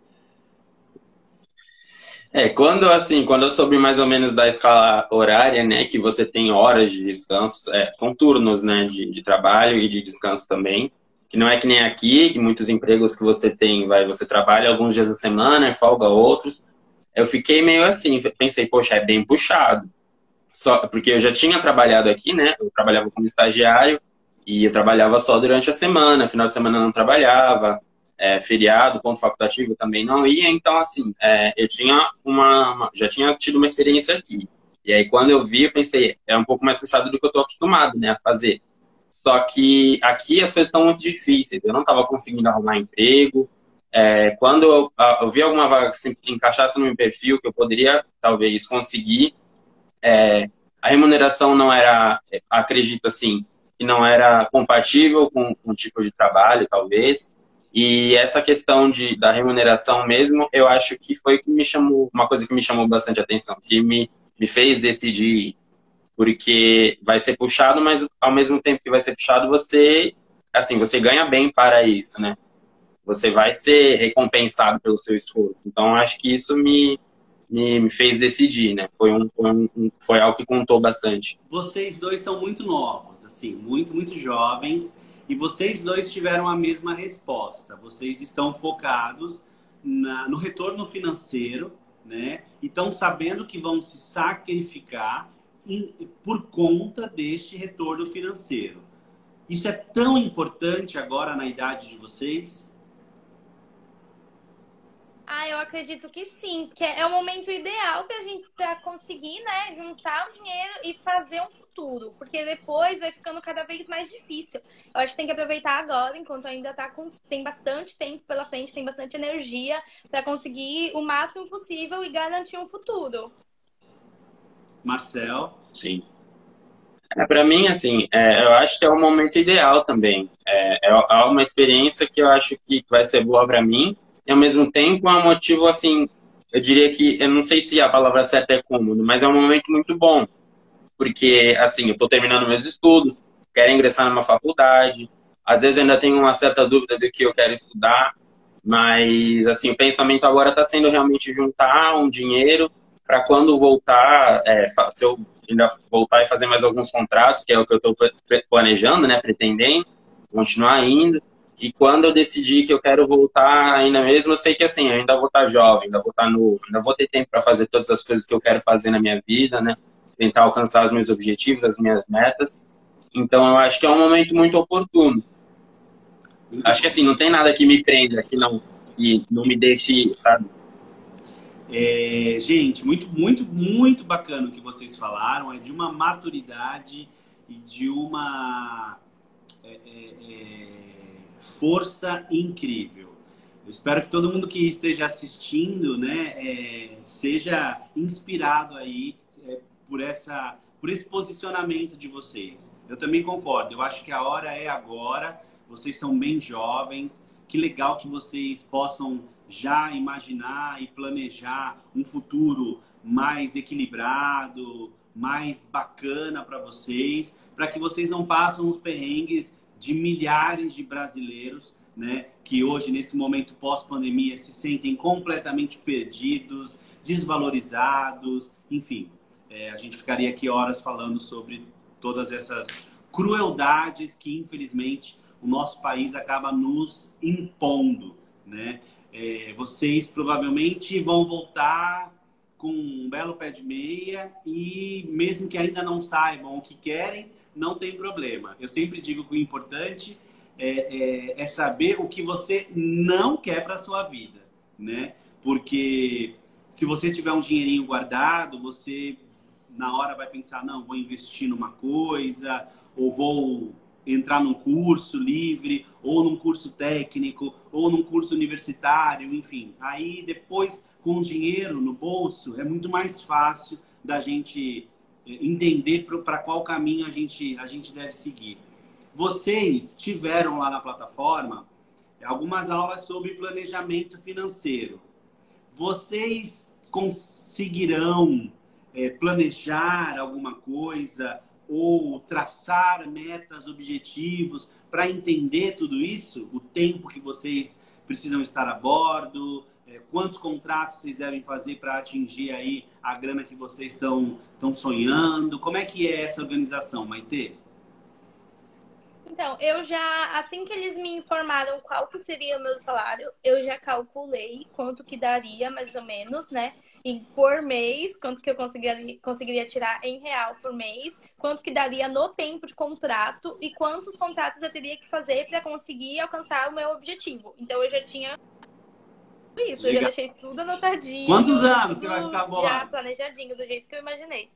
É, quando assim, quando eu soube mais ou menos da escala horária, né, que você tem horas de descanso, é, são turnos, né, de, de trabalho e de descanso também, que não é que nem aqui, que muitos empregos que você tem, vai, você trabalha alguns dias da semana e folga outros. Eu fiquei meio assim, pensei, poxa, é bem puxado. Só, porque eu já tinha trabalhado aqui, né, eu trabalhava como estagiário e eu trabalhava só durante a semana, final de semana eu não trabalhava, é, feriado, ponto facultativo também não ia, então assim, é, eu tinha uma, uma- já tinha tido uma experiência aqui. E aí quando eu vi, eu pensei, é um pouco mais puxado do que eu tô acostumado, né, a fazer. Só que aqui as coisas estão muito difíceis, eu não estava conseguindo arrumar emprego. É, quando eu, a- eu vi alguma vaga que se encaixasse no meu perfil, que eu poderia talvez conseguir, é, a remuneração não era, acredito assim, que não era compatível com, com o tipo de trabalho, talvez. E essa questão de, da remuneração mesmo, eu acho que foi que me chamou, uma coisa que me chamou bastante atenção, que me, me fez decidir, porque vai ser puxado, mas ao mesmo tempo que vai ser puxado, você, assim, você ganha bem para isso, né? Você vai ser recompensado pelo seu esforço. Então, acho que isso me, me, me fez decidir, né? Foi, um, foi, um, um- foi algo que contou bastante. Vocês dois são muito novos, assim, muito, muito jovens, e vocês dois tiveram a mesma resposta. Vocês estão focados na- no retorno financeiro, né? E estão sabendo que vão se sacrificar em- por conta deste retorno financeiro. Isso é tão importante agora na idade de vocês? Ah, eu acredito que sim, porque é o momento ideal pra gente para conseguir, né, juntar o dinheiro e fazer um futuro, porque depois vai ficando cada vez mais difícil. Eu acho que tem que aproveitar agora, enquanto ainda tá com tem bastante tempo pela frente, tem bastante energia para conseguir o máximo possível e garantir um futuro. Marcel? Sim. É, para mim, assim, é, eu acho que é o momento ideal também. É, é, é uma experiência que eu acho que vai ser boa para mim e, ao mesmo tempo, é um motivo, assim, eu diria que, eu não sei se a palavra certa é cômodo, mas é um momento muito bom. Porque, assim, eu estou terminando meus estudos, quero ingressar numa faculdade, às vezes ainda tenho uma certa dúvida do que eu quero estudar, mas, assim, o pensamento agora está sendo realmente juntar um dinheiro para quando voltar, é, fa- se eu ainda voltar e fazer mais alguns contratos, que é o que eu estou planejando, né, pretendendo, continuar indo, E quando eu decidi que eu quero voltar ainda mesmo, eu sei que assim, eu ainda vou estar jovem, ainda vou estar no, ainda vou ter tempo para fazer todas as coisas que eu quero fazer na minha vida, né? Tentar alcançar os meus objetivos, as minhas metas. Então eu acho que é um momento muito oportuno. Acho que assim, não tem nada que me prenda, que não, que não me deixe, sabe? É, gente, muito, muito, muito bacana o que vocês falaram. É de uma maturidade e de uma é, é, é, força incrível. Eu espero que todo mundo que esteja assistindo, né, é, seja inspirado aí é, por essa, por esse posicionamento de vocês. Eu também concordo. Eu acho que a hora é agora. Vocês são bem jovens. Que legal que vocês possam já imaginar e planejar um futuro mais equilibrado, mais bacana para vocês, para que vocês não passem os perrengues de milhares de brasileiros, né, que hoje, nesse momento pós-pandemia, se sentem completamente perdidos, desvalorizados, enfim. É, a gente ficaria aqui horas falando sobre todas essas crueldades que, infelizmente, o nosso país acaba nos impondo, né? É, vocês provavelmente vão voltar com um belo pé de meia e mesmo que ainda não saibam o que querem, não tem problema. Eu sempre digo que o importante é, é, é saber o que você não quer para a sua vida, né? Porque se você tiver um dinheirinho guardado, você na hora vai pensar, não, vou investir numa coisa, ou vou entrar num curso livre, ou num curso técnico, ou num curso universitário, enfim. Aí depois, com dinheiro no bolso, é muito mais fácil da gente entender para qual caminho a gente, a gente deve seguir. Vocês tiveram lá na plataforma algumas aulas sobre planejamento financeiro. Vocês conseguirão é, planejar alguma coisa ou traçar metas, objetivos para entender tudo isso? O tempo que vocês precisam estar a bordo, é, quantos contratos vocês devem fazer para atingir aí a grana que vocês estão estão sonhando? Como é que é essa organização, Maitê? Então, eu já, assim que eles me informaram qual que seria o meu salário, eu já calculei quanto que daria, mais ou menos, né? E por mês, quanto que eu conseguiria, conseguiria tirar em real por mês, quanto que daria no tempo de contrato e quantos contratos eu teria que fazer para conseguir alcançar o meu objetivo. Então, eu já tinha isso, Legal. Eu já deixei tudo anotadinho. Quantos anos você vai ficar bom? Já planejadinho, do jeito que eu imaginei.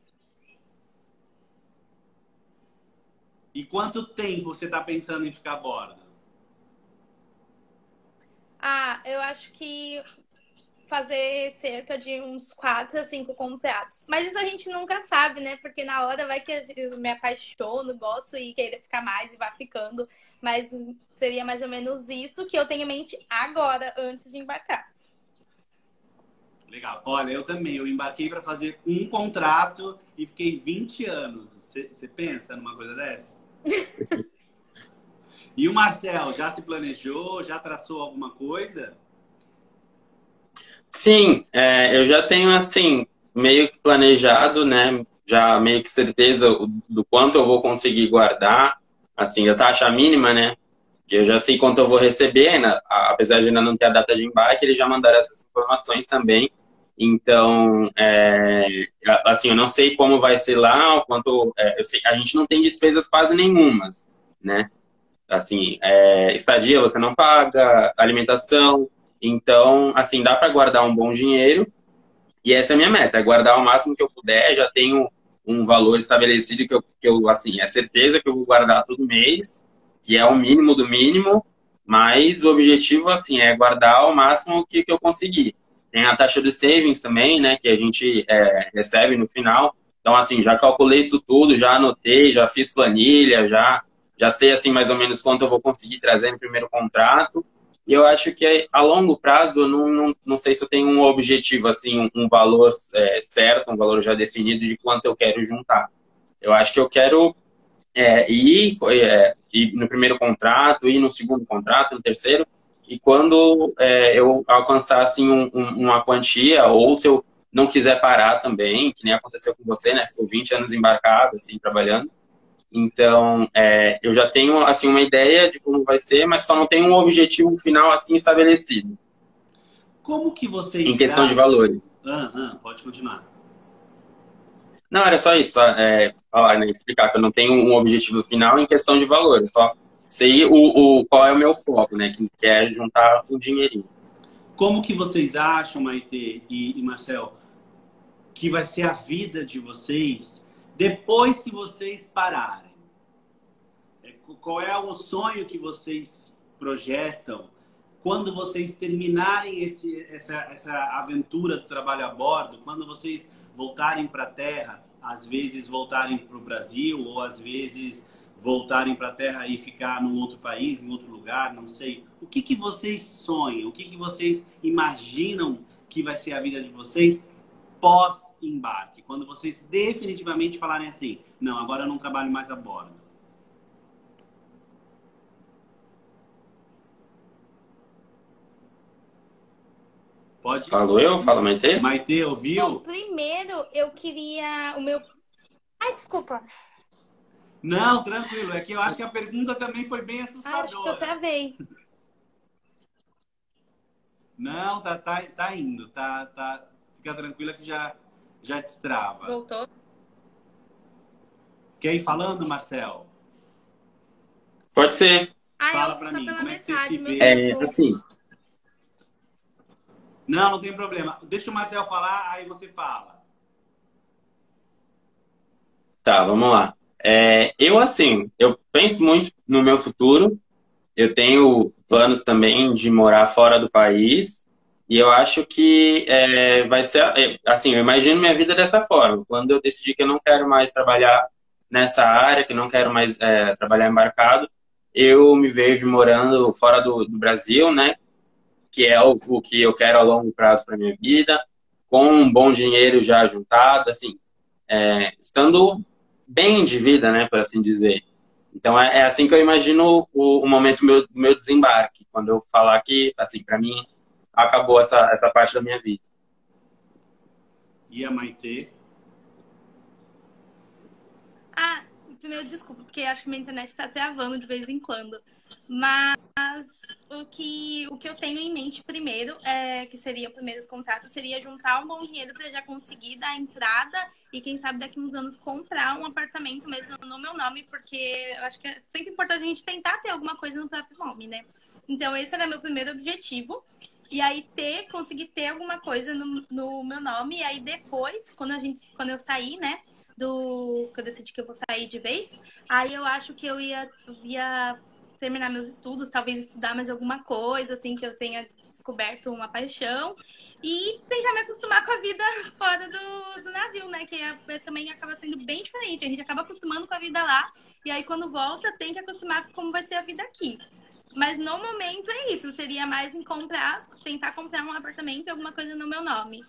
E quanto tempo você está pensando em ficar a bordo? Ah, eu acho que fazer cerca de uns quatro a cinco contratos. Mas isso a gente nunca sabe, né? Porque na hora vai que eu me apaixono, gosto e queira ficar mais e vai ficando. Mas seria mais ou menos isso que eu tenho em mente agora, antes de embarcar. Legal. Olha, eu também. Eu embarquei para fazer um contrato e fiquei vinte anos. Você, você pensa numa coisa dessa? E o Marcel, já se planejou? Já traçou alguma coisa? Sim, é, eu já tenho assim, meio que planejado, né? Já meio que certeza do quanto eu vou conseguir guardar, assim, a taxa mínima, né? Que eu já sei quanto eu vou receber, né? Apesar de ainda não ter a data de embarque, eles já mandaram essas informações também. Então, é, assim, eu não sei como vai ser lá, o quanto, é, eu sei, a gente não tem despesas quase nenhumas, né? Assim, é, estadia você não paga, alimentação, então, assim, dá para guardar um bom dinheiro e essa é a minha meta, é guardar o máximo que eu puder, já tenho um valor estabelecido que eu, que eu assim, é certeza que eu vou guardar todo mês, que é o mínimo do mínimo, mas o objetivo, assim, é guardar o máximo que, que eu conseguir. Tem a taxa de savings também, né, que a gente é, recebe no final. Então, assim, já calculei isso tudo, já anotei, já fiz planilha, já, já sei, assim, mais ou menos quanto eu vou conseguir trazer no primeiro contrato. E eu acho que a longo prazo, eu não, não, não sei se eu tenho um objetivo, assim, um, um valor é, certo, um valor já definido de quanto eu quero juntar. Eu acho que eu quero é, ir, é, ir no primeiro contrato, ir no segundo contrato, no terceiro, e quando é, eu alcançar assim, um, um, uma quantia, ou se eu não quiser parar também, que nem aconteceu com você, né? Ficou vinte anos embarcado, assim, trabalhando. Então, é, eu já tenho assim uma ideia de como vai ser, mas só não tenho um objetivo final assim estabelecido Como que em vocês questão de acham? valores. Ah, ah, pode continuar. Não, era só isso, só, é, falar, né, explicar que eu não tenho um objetivo final em questão de valores, só sei o, o, qual é o meu foco, né, que, que é juntar o dinheirinho. Como que vocês acham, Maitê e, e Marcel, que vai ser a vida de vocês depois que vocês pararem? É, Qual é o sonho que vocês projetam quando vocês terminarem esse, essa, essa aventura do trabalho a bordo, quando vocês voltarem para a Terra, às vezes voltarem para o Brasil, ou às vezes voltarem para a Terra e ficar num outro país, em outro lugar, não sei. O que, que vocês sonham? O que, que vocês imaginam que vai ser a vida de vocês pós-embarque? Quando vocês definitivamente falarem assim, não, agora eu não trabalho mais a bordo. Pode? Falou eu? Fala, Maitê? Maitê, Bom, ouviu? primeiro eu queria o meu. Ai, desculpa. Não, tranquilo. É que eu acho que a pergunta também foi bem Ai, acho que eu assustadora. travei. Não, tá, tá, tá indo. Tá, tá. Fica tranquila que já, já destrava. Voltou? Quer ir falando, Marcel? Pode ser. Ah, eu Fala ouvi pra só mim, pela como é que você metade, se meu vê? É, Deus. assim, Não, não tem problema. Deixa o Marcel falar, aí você fala. tá, vamos lá. É, eu, assim, eu penso muito no meu futuro. Eu tenho planos também de morar fora do país. E eu acho que é, vai ser, é, assim, eu imagino minha vida dessa forma. Quando eu decidir que eu não quero mais trabalhar nessa área, que não quero mais é, trabalhar embarcado, eu me vejo morando fora do, do Brasil, né? Que é o, o que eu quero a longo prazo para minha vida, com um bom dinheiro já juntado, assim, é, estando bem de vida, né, por assim dizer. Então é, é assim que eu imagino o, o momento do meu, do meu desembarque, quando eu falar que, assim, para mim acabou essa, essa parte da minha vida. E a Maitê? Ah, primeiro, desculpa, porque acho que minha internet tá travando de vez em quando. Mas o que, o que eu tenho em mente primeiro, é, que seria o primeiro contrato, seria juntar um bom dinheiro para já conseguir dar a entrada e quem sabe daqui uns anos comprar um apartamento mesmo no meu nome, porque eu acho que é sempre importante a gente tentar ter alguma coisa no próprio nome, né? Então esse era meu primeiro objetivo. E aí ter, conseguir ter alguma coisa no, no meu nome. E aí depois, quando a gente, quando eu sair, né? Do. Que eu decidi que eu vou sair de vez, aí eu acho que eu ia, eu ia terminar meus estudos, talvez estudar mais alguma coisa, assim, que eu tenha descoberto uma paixão. E tentar me acostumar com a vida fora do, do navio, né? Que é, também acaba sendo bem diferente. A gente acaba acostumando com a vida lá. E aí quando volta, tem que acostumar com como vai ser a vida aqui. Mas no momento é isso, seria mais em comprar, tentar comprar um apartamento e alguma coisa no meu nome.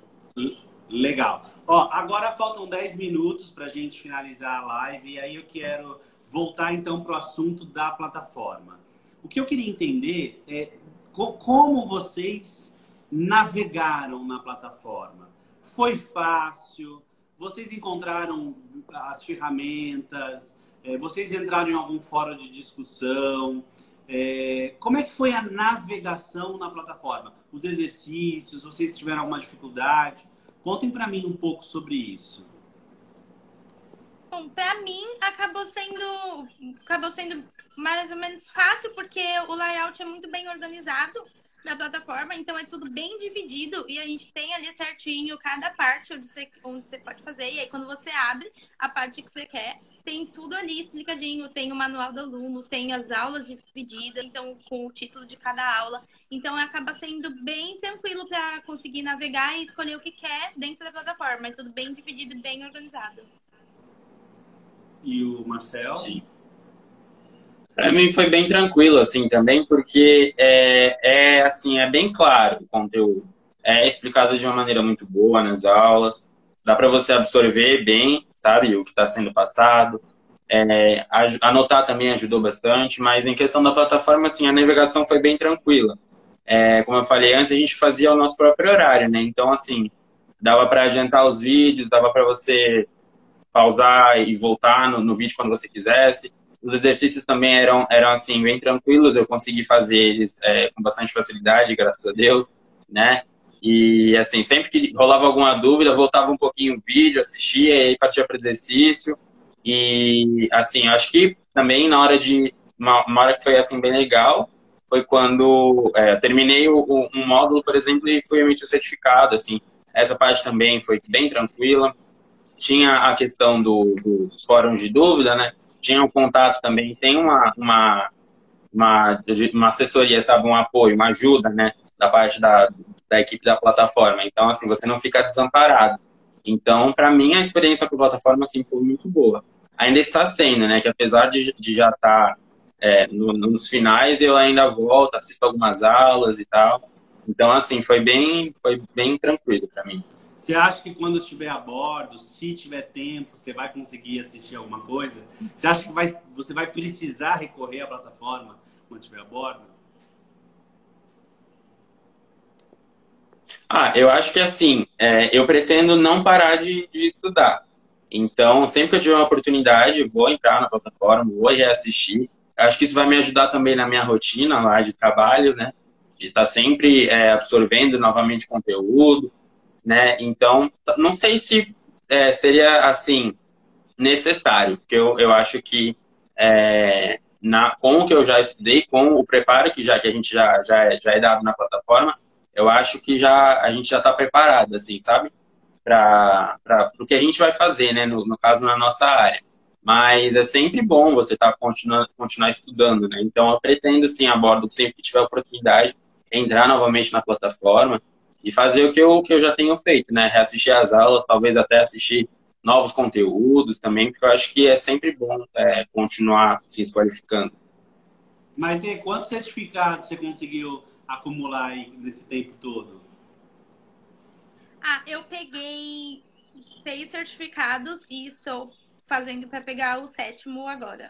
Legal. Ó, agora faltam dez minutos para a gente finalizar a live e aí eu quero voltar então para o assunto da plataforma. O que eu queria entender é co como vocês navegaram na plataforma. Foi fácil? Vocês encontraram as ferramentas? É, vocês entraram em algum fórum de discussão? É, como é que foi a navegação na plataforma? Os exercícios, vocês tiveram alguma dificuldade? Contem para mim um pouco sobre isso. Bom, para mim acabou sendo, acabou sendo mais ou menos fácil, porque o layout é muito bem organizado na plataforma, então é tudo bem dividido e a gente tem ali certinho cada parte onde você, onde você pode fazer. E aí quando você abre a parte que você quer, tem tudo ali explicadinho, tem o manual do aluno, tem as aulas divididas, então com o título de cada aula. Então acaba sendo bem tranquilo para conseguir navegar e escolher o que quer dentro da plataforma. É tudo bem dividido e bem organizado. E o Marcel? Sim. Para mim foi bem tranquilo, assim, também, porque é, é, assim, é bem claro o conteúdo. É explicado de uma maneira muito boa nas aulas. Dá para você absorver bem, sabe, o que está sendo passado. É, anotar também ajudou bastante, mas em questão da plataforma, assim, a navegação foi bem tranquila. É, como eu falei antes, a gente fazia o nosso próprio horário, né? Então, assim, dava para adiantar os vídeos, dava para você pausar e voltar no, no vídeo quando você quisesse. Os exercícios também eram, eram assim, bem tranquilos, eu consegui fazer eles é, com bastante facilidade, graças a Deus, né? E, assim, sempre que rolava alguma dúvida, voltava um pouquinho o vídeo, assistia e aí partia para o exercício. E, assim, acho que também na hora de... Uma, uma hora que foi, assim, bem legal, foi quando é, eu terminei o, o, um módulo, por exemplo, e fui emitir o certificado, assim. Essa parte também foi bem tranquila. Tinha a questão do, do, dos fóruns de dúvida, né? Tinha o contato também, tem uma, uma, uma, uma assessoria, sabe, um apoio, uma ajuda, né, da parte da, da equipe da plataforma. Então, assim, você não fica desamparado. Então, para mim, a experiência com a plataforma, assim, foi muito boa. Ainda está sendo, né, que apesar de, de já estar é, no, nos finais, eu ainda volto, assisto algumas aulas e tal. Então, assim, foi bem, foi bem tranquilo para mim. Você acha que quando estiver a bordo, se tiver tempo, você vai conseguir assistir alguma coisa? Você acha que vai, você vai precisar recorrer à plataforma quando estiver a bordo? Ah, eu acho que assim, é, eu pretendo não parar de, de estudar. Então, sempre que eu tiver uma oportunidade, vou entrar na plataforma, vou reassistir. Acho que isso vai me ajudar também na minha rotina lá de trabalho, né? De estar sempre é, absorvendo novamente conteúdo, né? Então, não sei se é, seria, assim, necessário, porque eu, eu acho que é, na, com o que eu já estudei, com o preparo que, já, que a gente já, já, é, já é dado na plataforma, eu acho que já, a gente já está preparado, assim, sabe? Para o que a gente vai fazer, né? No, no caso, na nossa área. Mas é sempre bom você estar tá continuando continuar estudando, né? Então, eu pretendo, sim, a bordo, sempre que tiver oportunidade, entrar novamente na plataforma e fazer o que eu, que eu já tenho feito, né? Reassistir as aulas, talvez até assistir novos conteúdos também, porque eu acho que é sempre bom é, continuar assim, se qualificando. Maite, quantos certificados você conseguiu acumular aí nesse tempo todo? Ah, eu peguei seis certificados e estou fazendo para pegar o sétimo agora.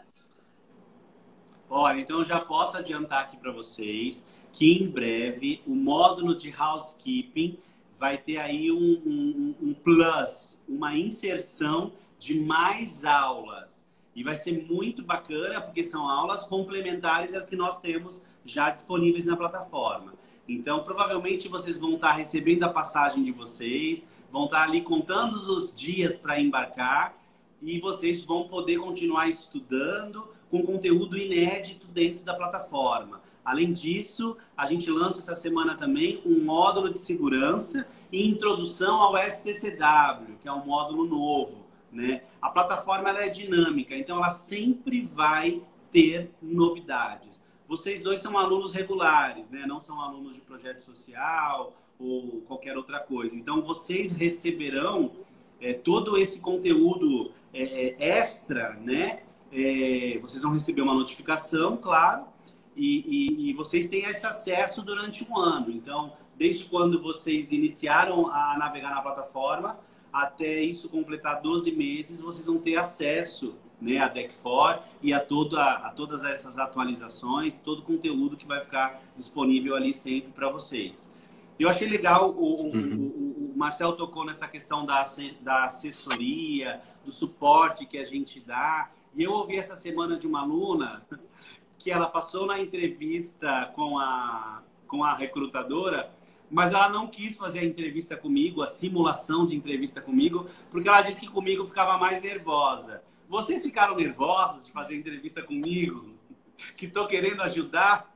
Olha, então eu já posso adiantar aqui para vocês que em breve o módulo de housekeeping vai ter aí um, um, um plus, uma inserção de mais aulas. E vai ser muito bacana porque são aulas complementares às que nós temos já disponíveis na plataforma. Então, provavelmente vocês vão estar recebendo a passagem de vocês, vão estar ali contando os dias para embarcar e vocês vão poder continuar estudando com conteúdo inédito dentro da plataforma. Além disso, a gente lança essa semana também um módulo de segurança e introdução ao S T C W, que é um módulo novo, né? A plataforma ela é dinâmica, então ela sempre vai ter novidades. Vocês dois são alunos regulares, né? Não são alunos de projeto social ou qualquer outra coisa. Então, vocês receberão é, todo esse conteúdo é, extra, né? É, vocês vão receber uma notificação, claro, e, e, e vocês têm esse acesso durante um ano. Então, desde quando vocês iniciaram a navegar na plataforma, até isso completar doze meses, vocês vão ter acesso, né, a Deck quatro e a, toda, a todas essas atualizações, todo o conteúdo que vai ficar disponível ali sempre para vocês. Eu achei legal, o, uhum. o, o, o Marcel tocou nessa questão da, da assessoria, do suporte que a gente dá. E eu ouvi essa semana de uma aluna que ela passou na entrevista com a, com a recrutadora, mas ela não quis fazer a entrevista comigo, a simulação de entrevista comigo, porque ela disse que comigo ficava mais nervosa. Vocês ficaram nervosos de fazer entrevista comigo? Que estou querendo ajudar?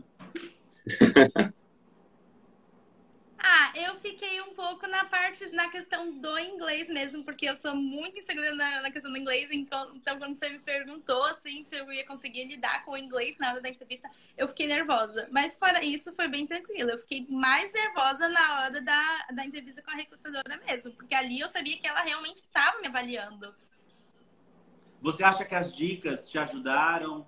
Ah, eu fiquei um pouco na parte, na questão do inglês mesmo, porque eu sou muito insegura na, na questão do inglês, então, então quando você me perguntou, assim, se eu ia conseguir lidar com o inglês na hora da entrevista, eu fiquei nervosa. Mas fora isso, foi bem tranquilo. Eu fiquei mais nervosa na hora da, da entrevista com a recrutadora mesmo, porque ali eu sabia que ela realmente estava me avaliando. Você acha que as dicas te ajudaram?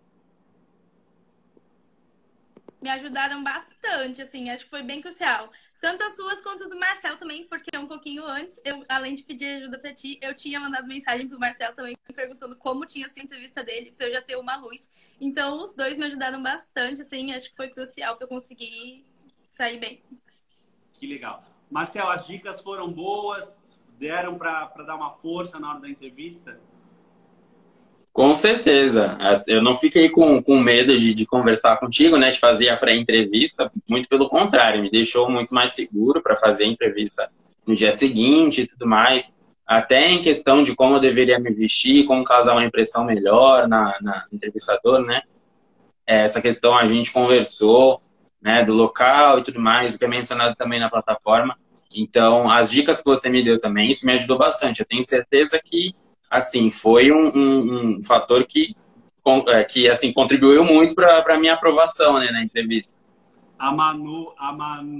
Me ajudaram bastante, assim, acho que foi bem crucial. Tanto as suas quanto do Marcel também, porque um pouquinho antes, eu, além de pedir ajuda pra ti, eu tinha mandado mensagem pro Marcel também, perguntando como tinha sido a entrevista dele, pra eu já ter uma luz. Então, os dois me ajudaram bastante, assim, acho que foi crucial pra eu conseguir sair bem. Que legal. Marcel, as dicas foram boas? deram para dar uma força na hora da entrevista? Com certeza. Eu não fiquei com, com medo de, de conversar contigo, né? De fazer a pré-entrevista. Muito pelo contrário, me deixou muito mais seguro para fazer a entrevista no dia seguinte e tudo mais. Até em questão de como eu deveria me vestir, como causar uma impressão melhor na, na entrevistador, né? Essa questão a gente conversou, né? Do local e tudo mais, o que é mencionado também na plataforma. Então, as dicas que você me deu também, isso me ajudou bastante. Eu tenho certeza que assim, foi um, um, um fator que, que assim, contribuiu muito para a minha aprovação, né, na entrevista. A Manu, a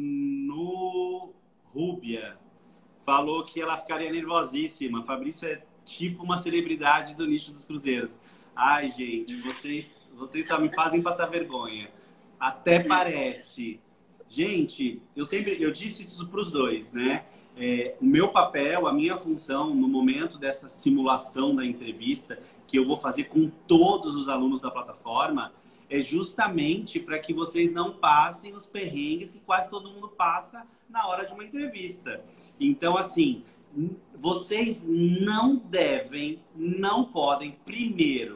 Manu Rúbia falou que ela ficaria nervosíssima. Fabrício é tipo uma celebridade do nicho dos cruzeiros. Ai, gente, vocês, vocês só me fazem passar vergonha. Até parece. Gente, eu sempre eu disse isso para os dois, né? É, o meu papel, a minha função no momento dessa simulação da entrevista, que eu vou fazer com todos os alunos da plataforma, é justamente para que vocês não passem os perrengues que quase todo mundo passa na hora de uma entrevista. Então, assim, vocês não devem, não podem, primeiro,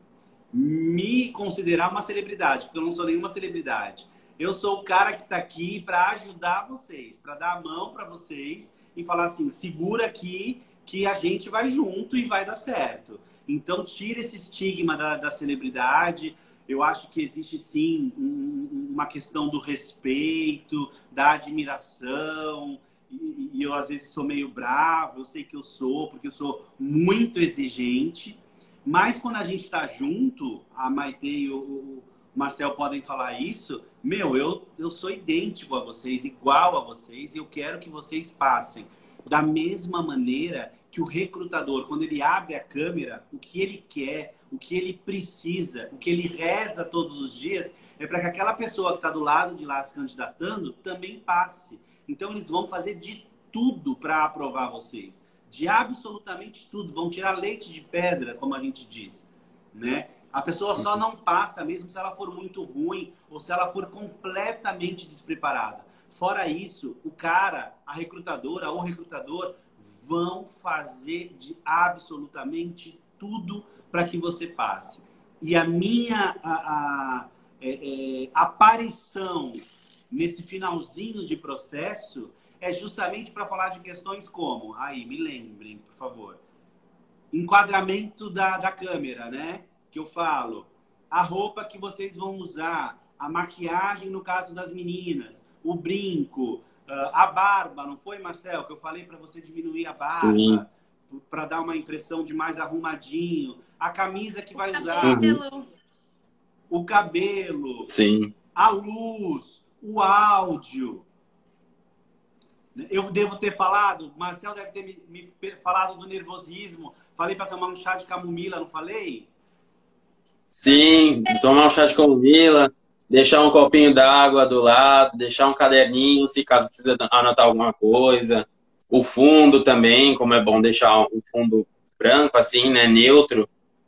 me considerar uma celebridade, porque eu não sou nenhuma celebridade. Eu sou o cara que está aqui para ajudar vocês, para dar a mão para vocês e falar assim, segura aqui que a gente vai junto e vai dar certo. Então, tira esse estigma da, da celebridade. Eu acho que existe, sim, um, uma questão do respeito, da admiração. E, e eu, às vezes, sou meio bravo. Eu sei que eu sou, porque eu sou muito exigente. Mas, quando a gente está junto, a Maite e o, o Marcel podem falar isso, meu, eu, eu sou idêntico a vocês, igual a vocês, e eu quero que vocês passem da mesma maneira que o recrutador, quando ele abre a câmera, o que ele quer, o que ele precisa, o que ele reza todos os dias, é para que aquela pessoa que está do lado de lá se candidatando também passe. Então, eles vão fazer de tudo para aprovar vocês. De absolutamente tudo. Vão tirar leite de pedra, como a gente diz, né? A pessoa só não passa mesmo se ela for muito ruim ou se ela for completamente despreparada. Fora isso, o cara, a recrutadora ou o recrutador vão fazer de absolutamente tudo para que você passe. E a minha a, a, é, é, aparição nesse finalzinho de processo é justamente para falar de questões como... Aí, me lembrem, por favor. Enquadramento da, da câmera, né? Que eu falo, a roupa que vocês vão usar, a maquiagem no caso das meninas, o brinco, a barba, não foi, Marcel? Que eu falei para você diminuir a barba, para dar uma impressão de mais arrumadinho, a camisa que vai usar, cabelo. o cabelo, Sim. a luz, o áudio. Eu devo ter falado, Marcel deve ter me, me falado do nervosismo, falei para tomar um chá de camomila, não falei? Sim, tomar um chá de camomila, deixar um copinho d'água do lado, deixar um caderninho, se caso precisa anotar alguma coisa. O fundo também, como é bom deixar um fundo branco, assim, né, neutro.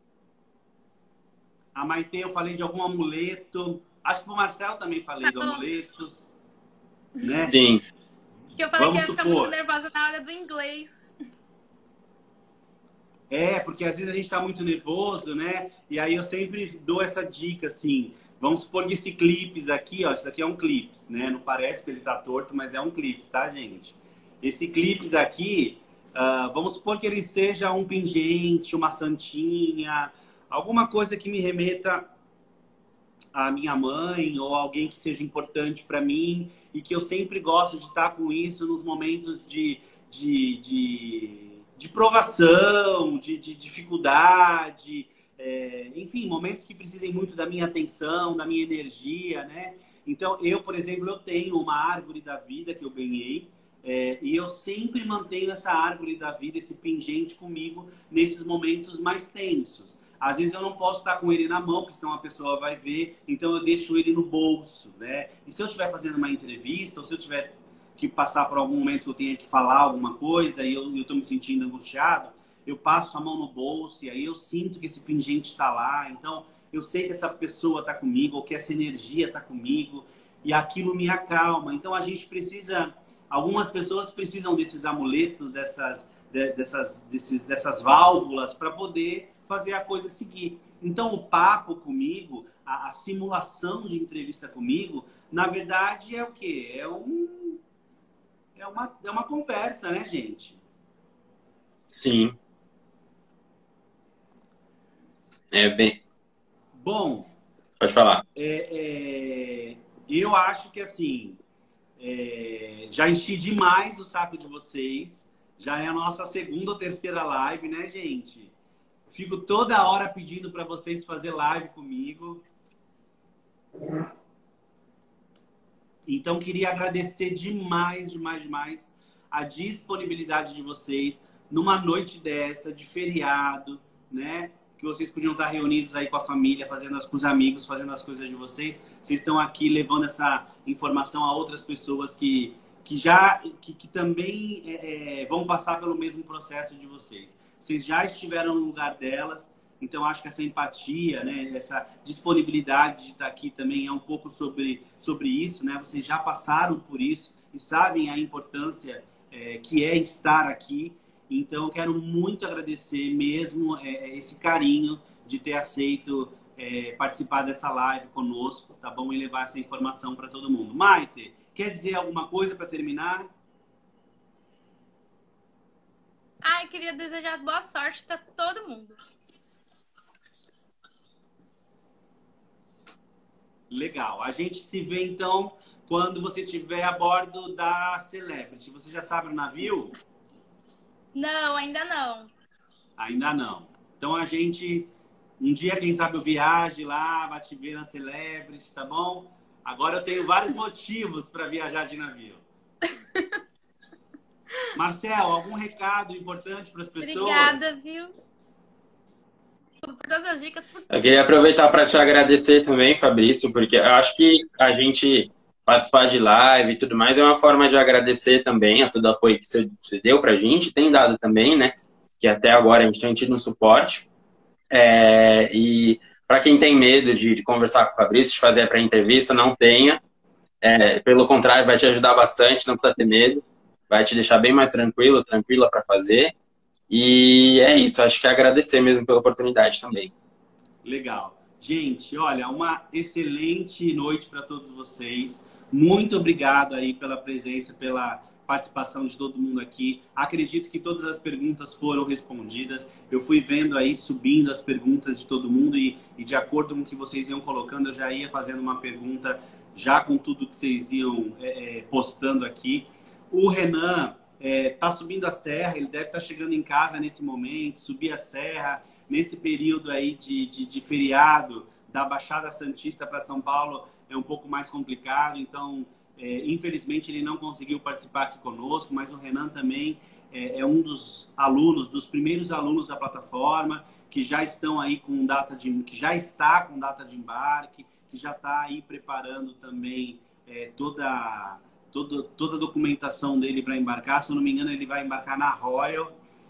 A Maite, eu falei de algum amuleto. Acho que pro Marcel também falei do amuleto. Né? Sim. Que eu falei Vamos que ia ficar supor. muito nervosa na hora do inglês. É, porque às vezes a gente tá muito nervoso, né? E aí eu sempre dou essa dica, assim. Vamos supor que esse clipes aqui, ó, isso aqui é um clipes, né? Não parece que ele tá torto, mas é um clipes, tá, gente? Esse clipes aqui, uh, vamos supor que ele seja um pingente, uma santinha, alguma coisa que me remeta à minha mãe ou alguém que seja importante para mim e que eu sempre gosto de estar com isso nos momentos de... de, de de provação, de, de dificuldade, é, enfim, momentos que precisem muito da minha atenção, da minha energia, né? Então, eu, por exemplo, eu tenho uma árvore da vida que eu ganhei é, e eu sempre mantenho essa árvore da vida, esse pingente comigo nesses momentos mais tensos. Às vezes eu não posso estar com ele na mão, porque senão a pessoa vai ver, então eu deixo ele no bolso, né? E se eu estiver fazendo uma entrevista, ou se eu estiver que passar por algum momento que eu tenha que falar alguma coisa e eu estou me sentindo angustiado, eu passo a mão no bolso e aí eu sinto que esse pingente está lá. Então, eu sei que essa pessoa está comigo ou que essa energia está comigo e aquilo me acalma. Então, a gente precisa... Algumas pessoas precisam desses amuletos, dessas, de, dessas, desses, dessas válvulas para poder fazer a coisa seguir. Então, o papo comigo, a, a simulação de entrevista comigo, na verdade, é o quê? É, um, é, uma, é uma conversa, né, gente? Sim. É bem... Bom, Pode falar. é, é, eu acho que, assim, é, já enchi demais o saco de vocês. Já é a nossa segunda ou terceira live, né, gente? Fico toda hora pedindo para vocês fazer live comigo. Então, queria agradecer demais, demais, demais a disponibilidade de vocês numa noite dessa, de feriado, né? Que vocês podiam estar reunidos aí com a família, fazendo as, com os amigos, fazendo as coisas de vocês. Vocês estão aqui levando essa informação a outras pessoas que, que já, que, que também é, é, vão passar pelo mesmo processo de vocês. Vocês já estiveram no lugar delas, então acho que essa empatia, né, essa disponibilidade de estar aqui também é um pouco sobre, sobre isso, né? Vocês já passaram por isso e sabem a importância é, que é estar aqui. Então, eu quero muito agradecer mesmo é, esse carinho de ter aceito é, participar dessa live conosco, tá bom? E levar essa informação para todo mundo. Maite, quer dizer alguma coisa para terminar? Ah, eu queria desejar boa sorte para todo mundo. Legal. A gente se vê, então, quando você estiver a bordo da Celebrity. Você já sabe o navio? Não, ainda não. Ainda não. Então, a gente... Um dia, quem sabe, eu viaje lá, vai te ver na Celebrity, tá bom? Agora eu tenho vários motivos para viajar de navio. Marcel, algum recado importante para as pessoas? Obrigada, viu? Por todas as dicas. Por... Eu queria aproveitar para te agradecer também, Fabrício, porque eu acho que a gente participar de live e tudo mais é uma forma de agradecer também a todo o apoio que você deu para a gente, tem dado também, né? Que até agora a gente tem tido um suporte. É, e para quem tem medo de, de conversar com o Fabrício, de fazer a pré-entrevista, não tenha. É, pelo contrário, vai te ajudar bastante, não precisa ter medo. Vai te deixar bem mais tranquilo, tranquila para fazer. E é isso, acho que é agradecer mesmo pela oportunidade também. Legal. Gente, olha, uma excelente noite para todos vocês. Muito obrigado aí pela presença, pela participação de todo mundo aqui. Acredito que todas as perguntas foram respondidas. Eu fui vendo aí, subindo as perguntas de todo mundo e, e de acordo com o que vocês iam colocando, eu já ia fazendo uma pergunta já com tudo que vocês iam é, postando aqui. O Renan está é, subindo a serra, ele deve estar tá chegando em casa nesse momento, subir a serra, nesse período aí de, de, de feriado, da Baixada Santista para São Paulo, é um pouco mais complicado, então, é, infelizmente, ele não conseguiu participar aqui conosco, mas o Renan também é, é um dos alunos, dos primeiros alunos da plataforma, que já estão aí com data de, que já está com data de embarque, que já está aí preparando também é, toda... Toda, toda a documentação dele para embarcar. Se eu não me engano, ele vai embarcar na Royal.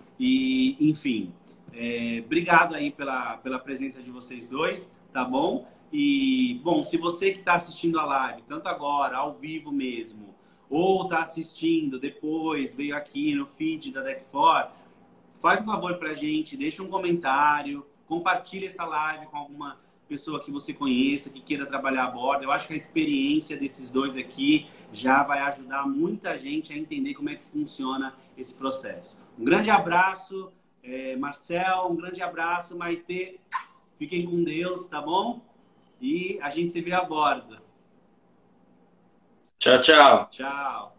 E, enfim, é, obrigado aí pela, pela presença de vocês dois, tá bom? E, bom, se você que está assistindo a live, tanto agora, ao vivo mesmo, ou está assistindo depois, veio aqui no feed da Deck quatro, faz um favor para a gente, deixa um comentário, compartilha essa live com alguma pessoa que você conheça, que queira trabalhar a bordo. Eu acho que a experiência desses dois aqui já vai ajudar muita gente a entender como é que funciona esse processo. Um grande abraço, é, Marcel, um grande abraço, Maite. Fiquem com Deus, tá bom? E a gente se vê a bordo. Tchau, tchau. Tchau.